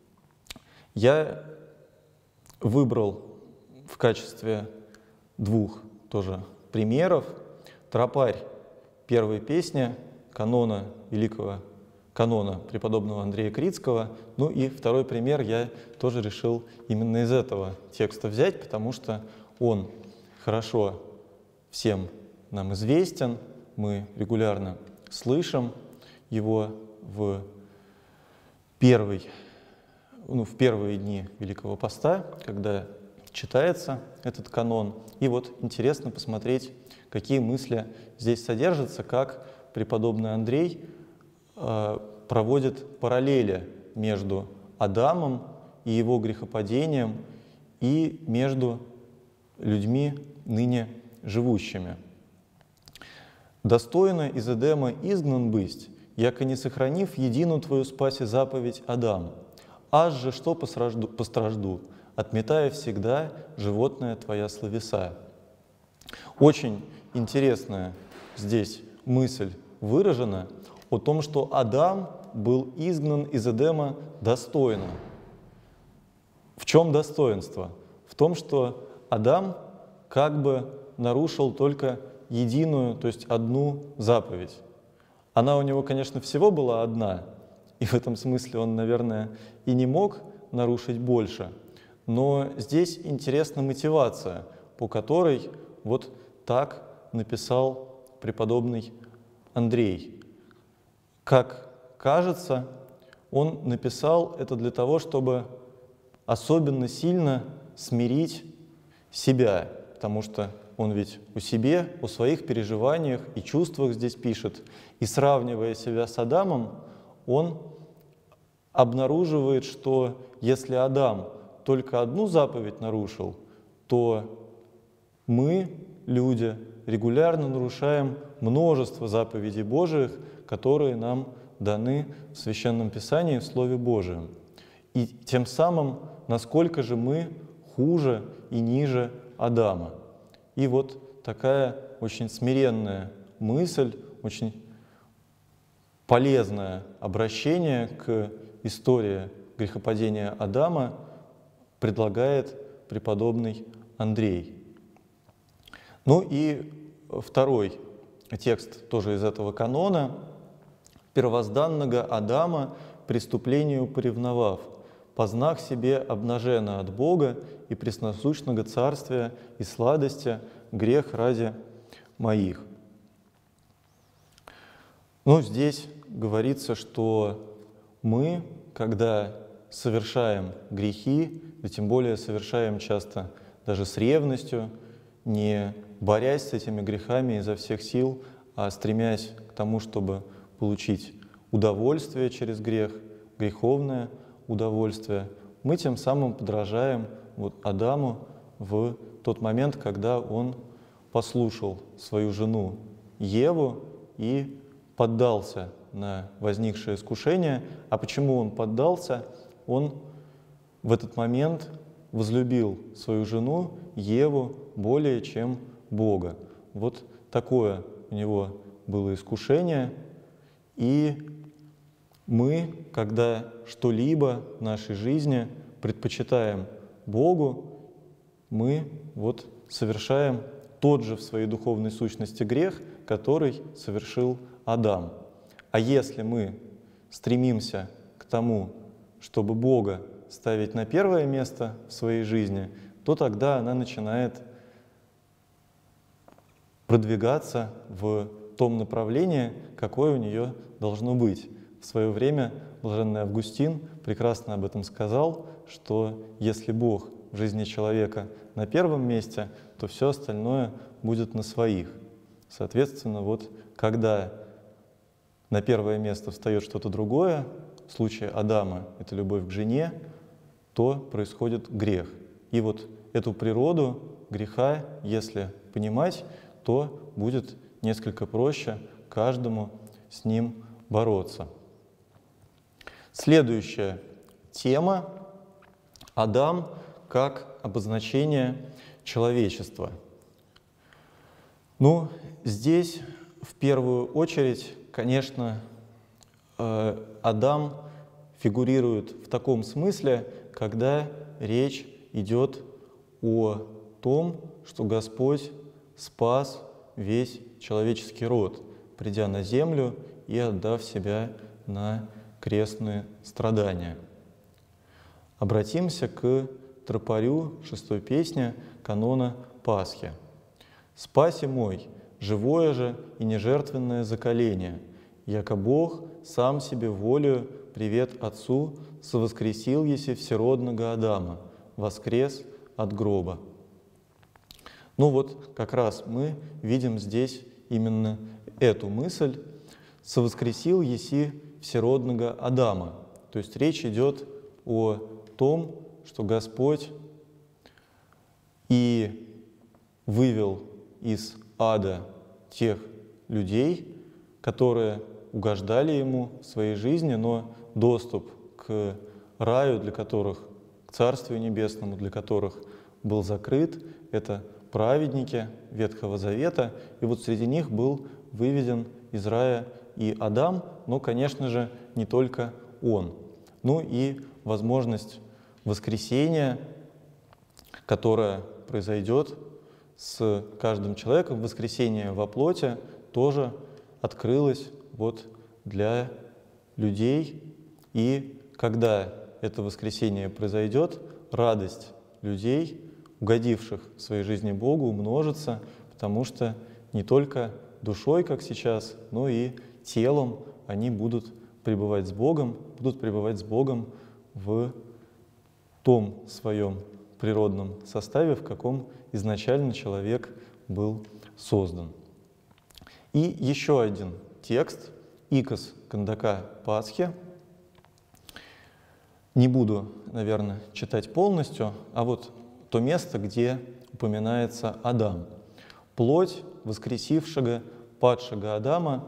Я выбрал в качестве двух тоже примеров тропарь первой песни канона великого канона преподобного Андрея Критского. Ну и второй пример я тоже решил именно из этого текста взять, потому что он хорошо всем нам известен, мы регулярно слышим его в, первый, ну, в первые дни Великого Поста, когда читается этот канон. И вот интересно посмотреть, какие мысли здесь содержатся, как преподобный Андрей э, проводит параллели между Адамом и его грехопадением и между людьми, ныне живущими. «Достойно из Эдема изгнан бысть, яко не сохранив единую твою спаси заповедь Адам, аж же что постражду, постражду, отметая всегда животное твоя словеса. Очень интересная здесь мысль выражена о том, что Адам был изгнан из Эдема достойно. В чем достоинство? В том, что Адам как бы нарушил только единую, то есть одну заповедь. Она у него, конечно, всего была одна, и в этом смысле он, наверное, и не мог нарушить больше. Но здесь интересна мотивация, по которой вот так написал преподобный Андрей. Как кажется, он написал это для того, чтобы особенно сильно смирить себя, потому что он ведь о себе, о своих переживаниях и чувствах здесь пишет. И сравнивая себя с Адамом, он обнаруживает, что если Адам только одну заповедь нарушил, то мы, люди, регулярно нарушаем множество заповедей Божиих, которые нам даны в Священном Писании, в Слове Божием. И тем самым, насколько же мы хуже и ниже Адама. И вот такая очень смиренная мысль, очень полезное обращение к истории грехопадения Адама предлагает преподобный Андрей. Ну и второй текст тоже из этого канона. «Первозданного Адама преступлению поревновав, познах себе обнажена от Бога и пресносущного царствия и сладости грех ради моих». Ну, здесь говорится, что мы, когда совершаем грехи, и тем более совершаем часто даже с ревностью, не борясь с этими грехами изо всех сил, а стремясь к тому, чтобы получить удовольствие через грех, греховное удовольствие, мы тем самым подражаем вот Адаму в тот момент, когда он послушал свою жену Еву и поддался на возникшее искушение. А почему он поддался? Он в этот момент возлюбил свою жену Еву более, чем Бога. Вот такое у него было искушение. И мы, когда что-либо в нашей жизни предпочитаем Богу, мы вот совершаем тот же в своей духовной сущности грех, который совершил Адам. А если мы стремимся к тому, чтобы Бога ставить на первое место в своей жизни, то тогда она начинает продвигаться в том направлении, какое у нее должно быть. В свое время блаженный Августин прекрасно об этом сказал, что если Бог в жизни человека на первом месте, то все остальное будет на своих. Соответственно, вот когда на первое место встает что-то другое, в случае Адама это любовь к жене, то происходит грех. И вот эту природу греха, если понимать, то будет несколько проще каждому с ним бороться. Следующая тема — Адам как обозначение человечества. Ну, здесь в первую очередь, конечно, Адам фигурирует в таком смысле, когда речь идет о том, что Господь спас весь человеческий род, придя на землю и отдав себя на крестные страдания. Обратимся к тропарю шестой песни канона Пасхи. «Спаси мой, живое же и нежертвенное заколение, яко Бог сам себе волею привет Отцу совоскресил еси всеродного Адама, воскрес от гроба». Ну вот как раз мы видим здесь именно эту мысль «совоскресил еси всеродного Адама». То есть речь идет о том, что Господь и вывел из ада тех людей, которые угождали Ему в своей жизни, но доступ к раю, для которых, к Царствию Небесному, для которых был закрыт, это праведники Ветхого Завета, и вот среди них был выведен из рая и Адам, но, конечно же, не только он. Ну и возможность воскресения, которое произойдет с каждым человеком, воскресение во плоти, тоже открылось вот для людей. И когда это воскресение произойдет, радость людей, угодивших в своей жизни Богу, умножится, потому что не только душой, как сейчас, но и телом они будут пребывать с Богом, будут пребывать с Богом в том своем природном составе, в каком изначально человек был создан. И еще один текст, Икос Кандака Пасхи. Не буду, наверное, читать полностью, а вот то место, где упоминается Адам. Плоть воскресившего падшего Адама,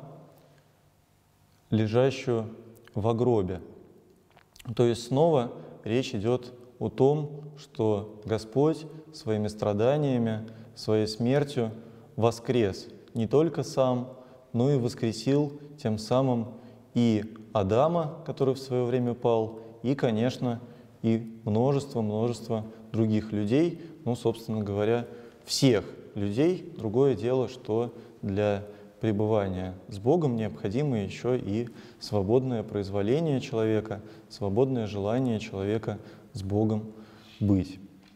лежащую в гробе. То есть снова речь идет о том, что Господь своими страданиями, своей смертью воскрес не только сам, но и воскресил тем самым и Адама, который в свое время пал, и, конечно, и множество-множество других людей, ну, собственно говоря, всех людей. Другое дело, что для пребывания с Богом необходимо еще и свободное произволение человека, свободное желание человека с Богом быть.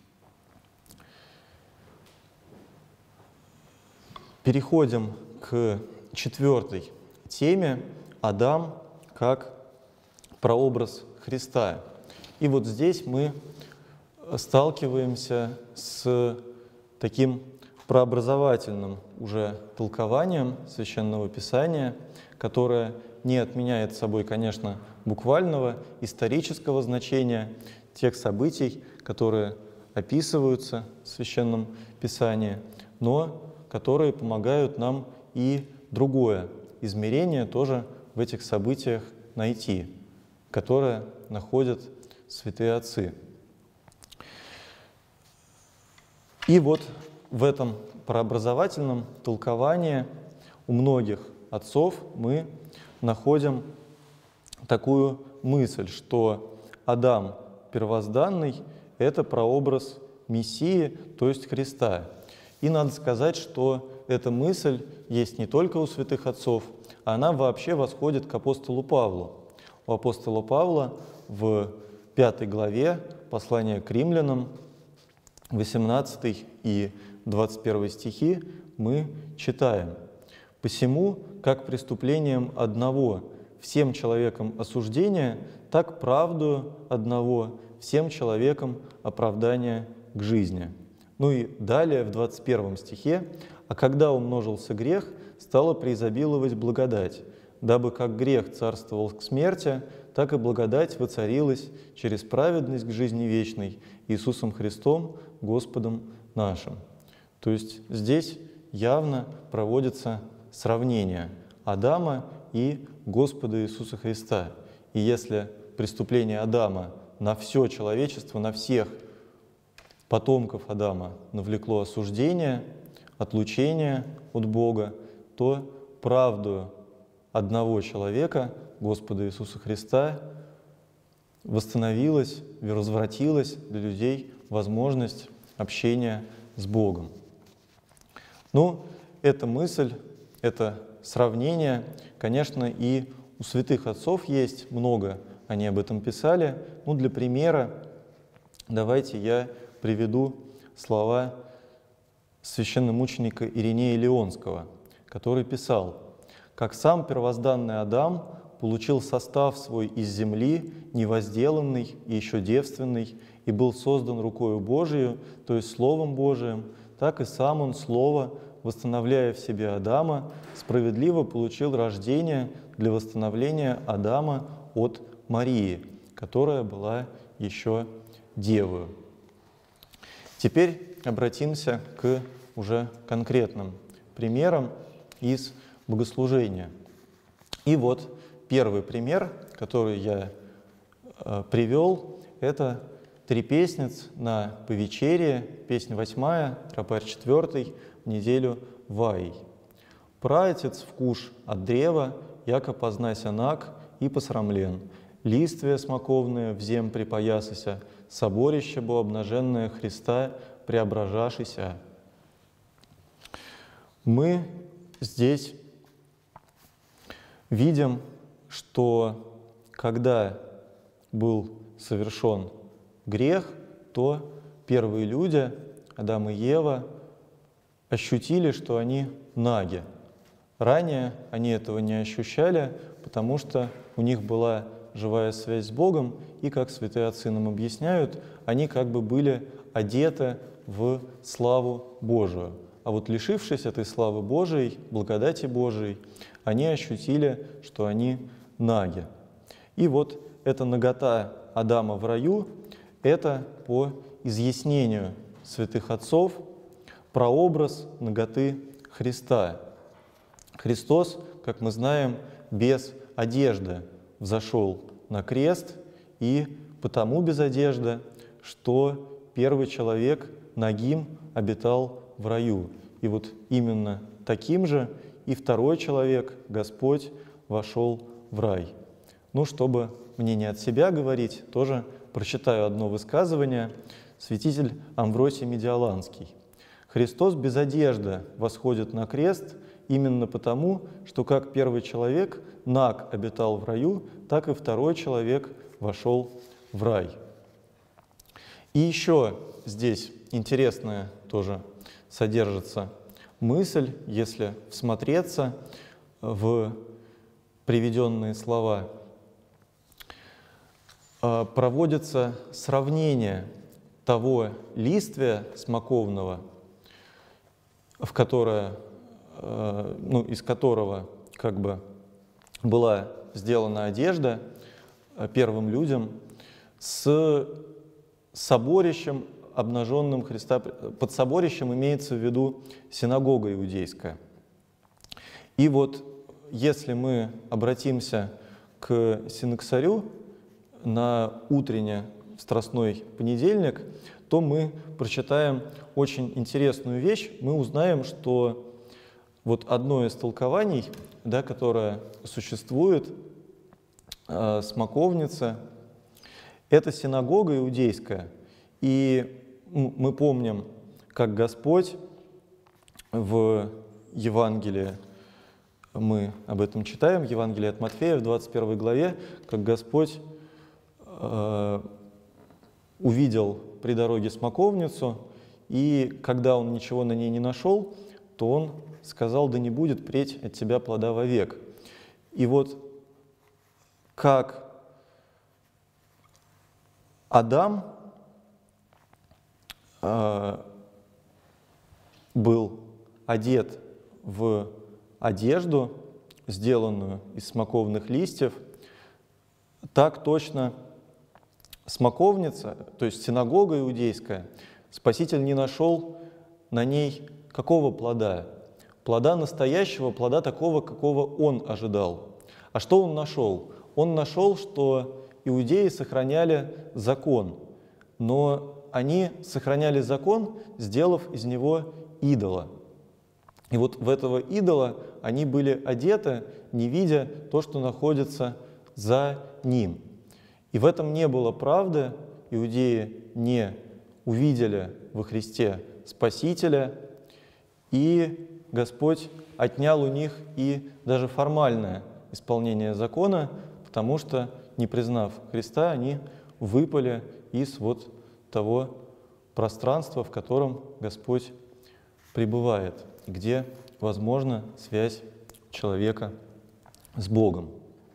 Переходим к четвертой теме — Адам как прообраз Христа. И вот здесь мы сталкиваемся с таким прообразовательным уже толкованием Священного Писания, которое не отменяет собой, конечно, буквального исторического значения тех событий, которые описываются в Священном Писании, но которые помогают нам и другое измерение тоже в этих событиях найти, которое находят святые отцы. И вот в этом прообразовательном толковании у многих отцов мы находим такую мысль, что Адам первозданный — это прообраз Мессии, то есть Христа. И надо сказать, что эта мысль есть не только у святых отцов, а она вообще восходит к апостолу Павлу. У апостола Павла в пятой главе послания к римлянам, восемнадцатый и двадцать первый стихи, мы читаем: «Посему, как преступлением одного всем человекам осуждение, так правдою одного всем человекам оправдание к жизни». Ну и далее в двадцать первом стихе: «А когда умножился грех, стала преизобиловать благодать, дабы как грех царствовал к смерти, так и благодать воцарилась через праведность к жизни вечной Иисусом Христом, Господом нашим». То есть здесь явно проводится сравнение Адама и Господа Иисуса Христа. И если преступление Адама на все человечество, на всех потомков Адама навлекло осуждение, отлучение от Бога, то правдою одного человека, Господа Иисуса Христа, восстановилась, возвратилась для людей возможность общения с Богом. Ну, эта мысль, это сравнение, конечно, и у святых отцов есть много, они об этом писали. Ну, для примера давайте я приведу слова священномученика Иринея Леонского, который писал: «Как сам первозданный Адам получил состав свой из земли, невозделанный и еще девственный, и был создан рукою Божией, то есть Словом Божиим, так и сам он, Слово, восстановляя в себе Адама, справедливо получил рождение для восстановления Адама от Марии, которая была еще девою». Теперь обратимся к уже конкретным примерам из богослужения. И вот первый пример, который я э, привел, это трепесниц на повечерие, песнь восьмая, тропарь четвертый, в неделю Ваий. Праотец вкуш от древа, яко познайся наг и посрамлен. Листвие смоковное в зем припоясася, соборище бо обнаженное Христа преображашися. Мы здесь видим, что когда был совершен грех, то первые люди, Адам и Ева, ощутили, что они наги. Ранее они этого не ощущали, потому что у них была живая связь с Богом, и, как святые отцы нам объясняют, они как бы были одеты в славу Божию. А вот лишившись этой славы Божией, благодати Божией, они ощутили, что они наги. И вот эта нагота Адама в раю – это по изъяснению святых отцов прообраз наготы Христа. Христос, как мы знаем, без одежды взошел на крест, и потому без одежды, что первый человек нагим обитал в раю. И вот именно таким же и второй человек, Господь, вошел в рай. Ну, чтобы мне не от себя говорить, тоже прочитаю одно высказывание. Святитель Амвросий Медиаланский. Христос без одежды восходит на крест именно потому, что как первый человек наг обитал в раю, так и второй человек вошел в рай. И еще здесь интересная тоже содержится мысль, если всмотреться в приведенные слова. Проводится сравнение того листвия смоковного, в которое, ну, из которого как бы была сделана одежда первым людям, с соборищем, обнаженным Христа. Под соборищем имеется в виду синагога иудейская. И вот если мы обратимся к синоксарю на утренний страстной понедельник, то мы прочитаем очень интересную вещь. Мы узнаем, что вот одно из толкований, да, которое существует, э, смоковница, это синагога иудейская. И мы помним, как Господь в Евангелии, мы об этом читаем, Евангелие от Матфея в двадцать первой главе, как Господь э, увидел при дороге смоковницу, и когда Он ничего на ней не нашел, то Он сказал: да не будет преть от тебя плода вовек. И вот как Адам э, был одет в одежду, сделанную из смоковных листьев, так точно смоковница, то есть синагога иудейская, Спаситель не нашел на ней какого плода? Плода настоящего, плода такого, какого он ожидал. А что он нашел? Он нашел, что иудеи сохраняли закон, но они сохраняли закон, сделав из него идола. И вот в этого идола они были одеты, не видя то, что находится за ним. И в этом не было правды, иудеи не увидели во Христе Спасителя, и Господь отнял у них и даже формальное исполнение закона, потому что, не признав Христа, они выпали из вот того пространства, в котором Господь пребывает, где возможна связь человека с Богом.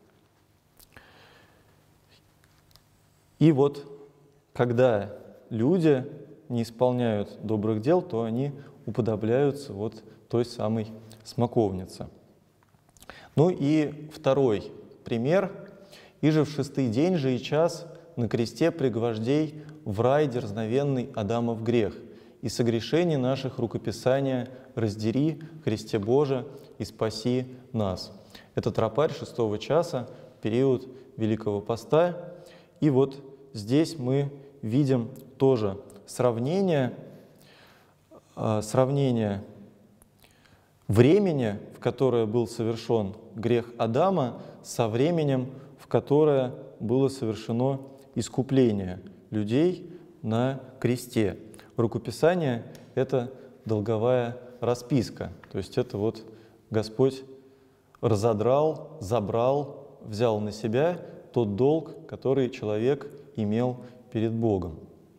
И вот, когда люди не исполняют добрых дел, то они уподобляются вот той самой смоковнице. Ну и второй пример. «Иже в шестый день же и час на кресте пригвождей в рай дерзновенный Адамов грех, и согрешение наших рукописания раздери, Христе Боже, и спаси нас». Это тропарь шестого часа, период Великого Поста. И вот здесь мы видим тоже сравнение, сравнение времени, в которое был совершен грех Адама, со временем, в которое было совершено искупление людей на кресте. Рукописание — это долговая расписка, то есть это вот Господь разодрал, забрал, взял на себя тот долг, который человек имел перед Богом.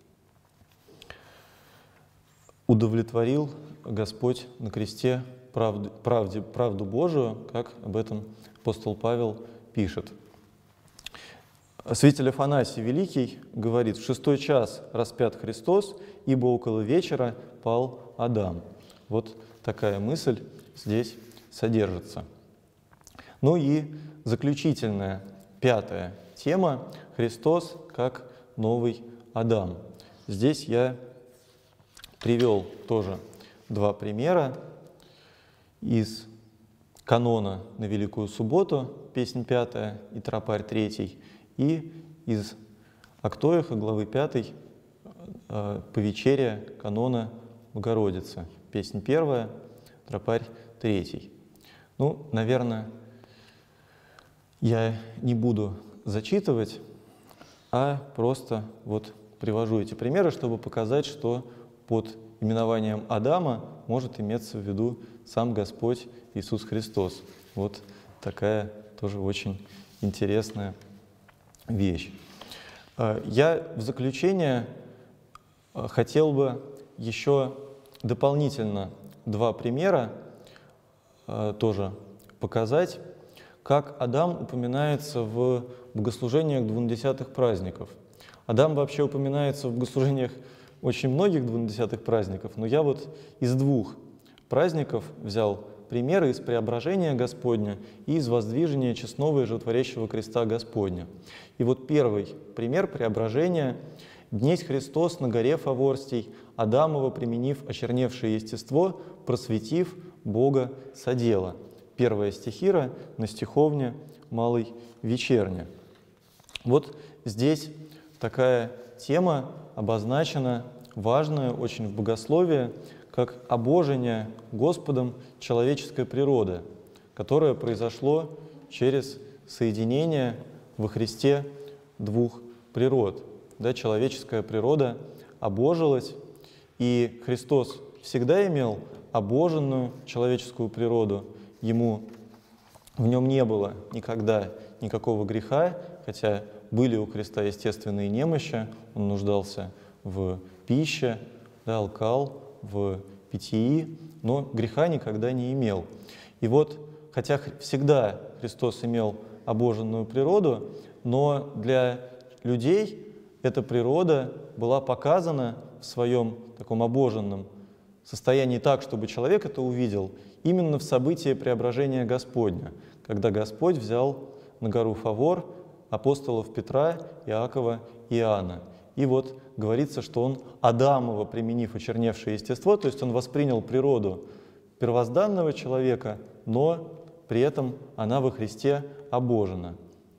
Удовлетворил Господь на кресте правду, правде, правду Божию, как об этом апостол Павел пишет. Святитель Афанасий Великий говорит: «В шестой час распят Христос, ибо около вечера пал Адам». Вот такая мысль здесь содержится. Ну и заключительная, пятая тема — Христос как новый Адам. Здесь я привел тоже два примера из канона на Великую Субботу, песнь пятая и тропарь третий, и из Актоиха, главы пятой, повечерия канона Богородицы, песнь первая, тропарь третий. Ну, наверное, я не буду зачитывать, а просто вот привожу эти примеры, чтобы показать, что под именованием Адама может иметься в виду сам Господь Иисус Христос. Вот такая тоже очень интересная вещь. Я в заключение хотел бы еще дополнительно два примера тоже показать, как Адам упоминается в богослужениях двунадесятых праздников. Адам вообще упоминается в богослужениях очень многих двунадесятых праздников, но я вот из двух праздников взял примеры из преображения Господня и из воздвижения честного и животворящего креста Господня. И вот первый пример преображения: «Днесь Христос на горе Фаворстий, Адамово применив очерневшее естество, просветив Бога содела». Первая стихира на стиховне Малой Вечерне. Вот здесь такая тема обозначена, важная очень в богословии, как обожение Господом человеческой природы, которое произошло через соединение во Христе двух природ. Да, человеческая природа обожилась, и Христос всегда имел обоженную человеческую природу. Ему в нем не было никогда никакого греха, хотя были у Христа естественные немощи, он нуждался в пище, да, алкал, в питьи, но греха никогда не имел. И вот, хотя всегда Христос имел обоженную природу, но для людей эта природа была показана в своем таком обоженном состоянии так, чтобы человек это увидел именно в событии преображения Господня, когда Господь взял на гору Фавор апостолов Петра, Иакова и Иоанна. И вот говорится, что он Адамово, применив очерневшее естество, то есть он воспринял природу первозданного человека, но при этом она во Христе обожена.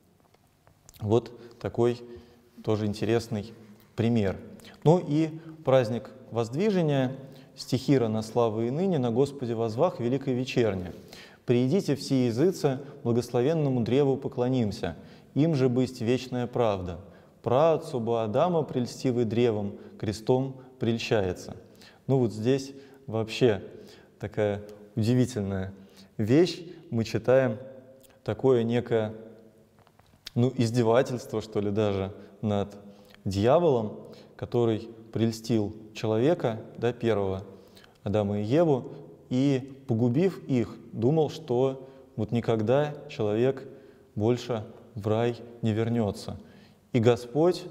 Вот такой тоже интересный пример. Ну и праздник Воздвижения, стихира на славу и ныне, на Господе возвах великой вечерне. «Приидите все языцы, благословенному древу поклонимся, им же бысть вечная правда. Праотцу Адама, прельстивый древом, крестом прельщается». Ну вот здесь вообще такая удивительная вещь. Мы читаем такое некое, ну, издевательство, что ли, даже над дьяволом, который прельстил человека, да, первого, Адама и Еву, и, погубив их, думал, что вот никогда человек больше в рай не вернется. И Господь,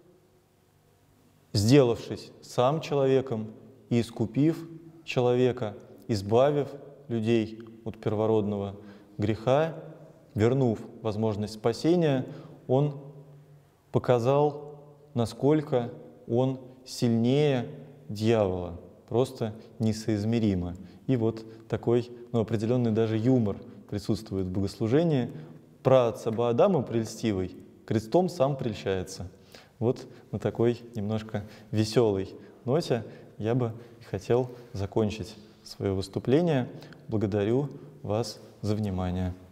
сделавшись сам человеком и искупив человека, избавив людей от первородного греха, вернув возможность спасения, Он показал, насколько Он сильнее дьявола, просто несоизмеримо. И вот такой, ну, определенный даже юмор присутствует в богослужении. Праотца Адама прельстивый крестом сам прельщается. Вот на такой немножко веселой ноте я бы хотел закончить свое выступление. Благодарю вас за внимание.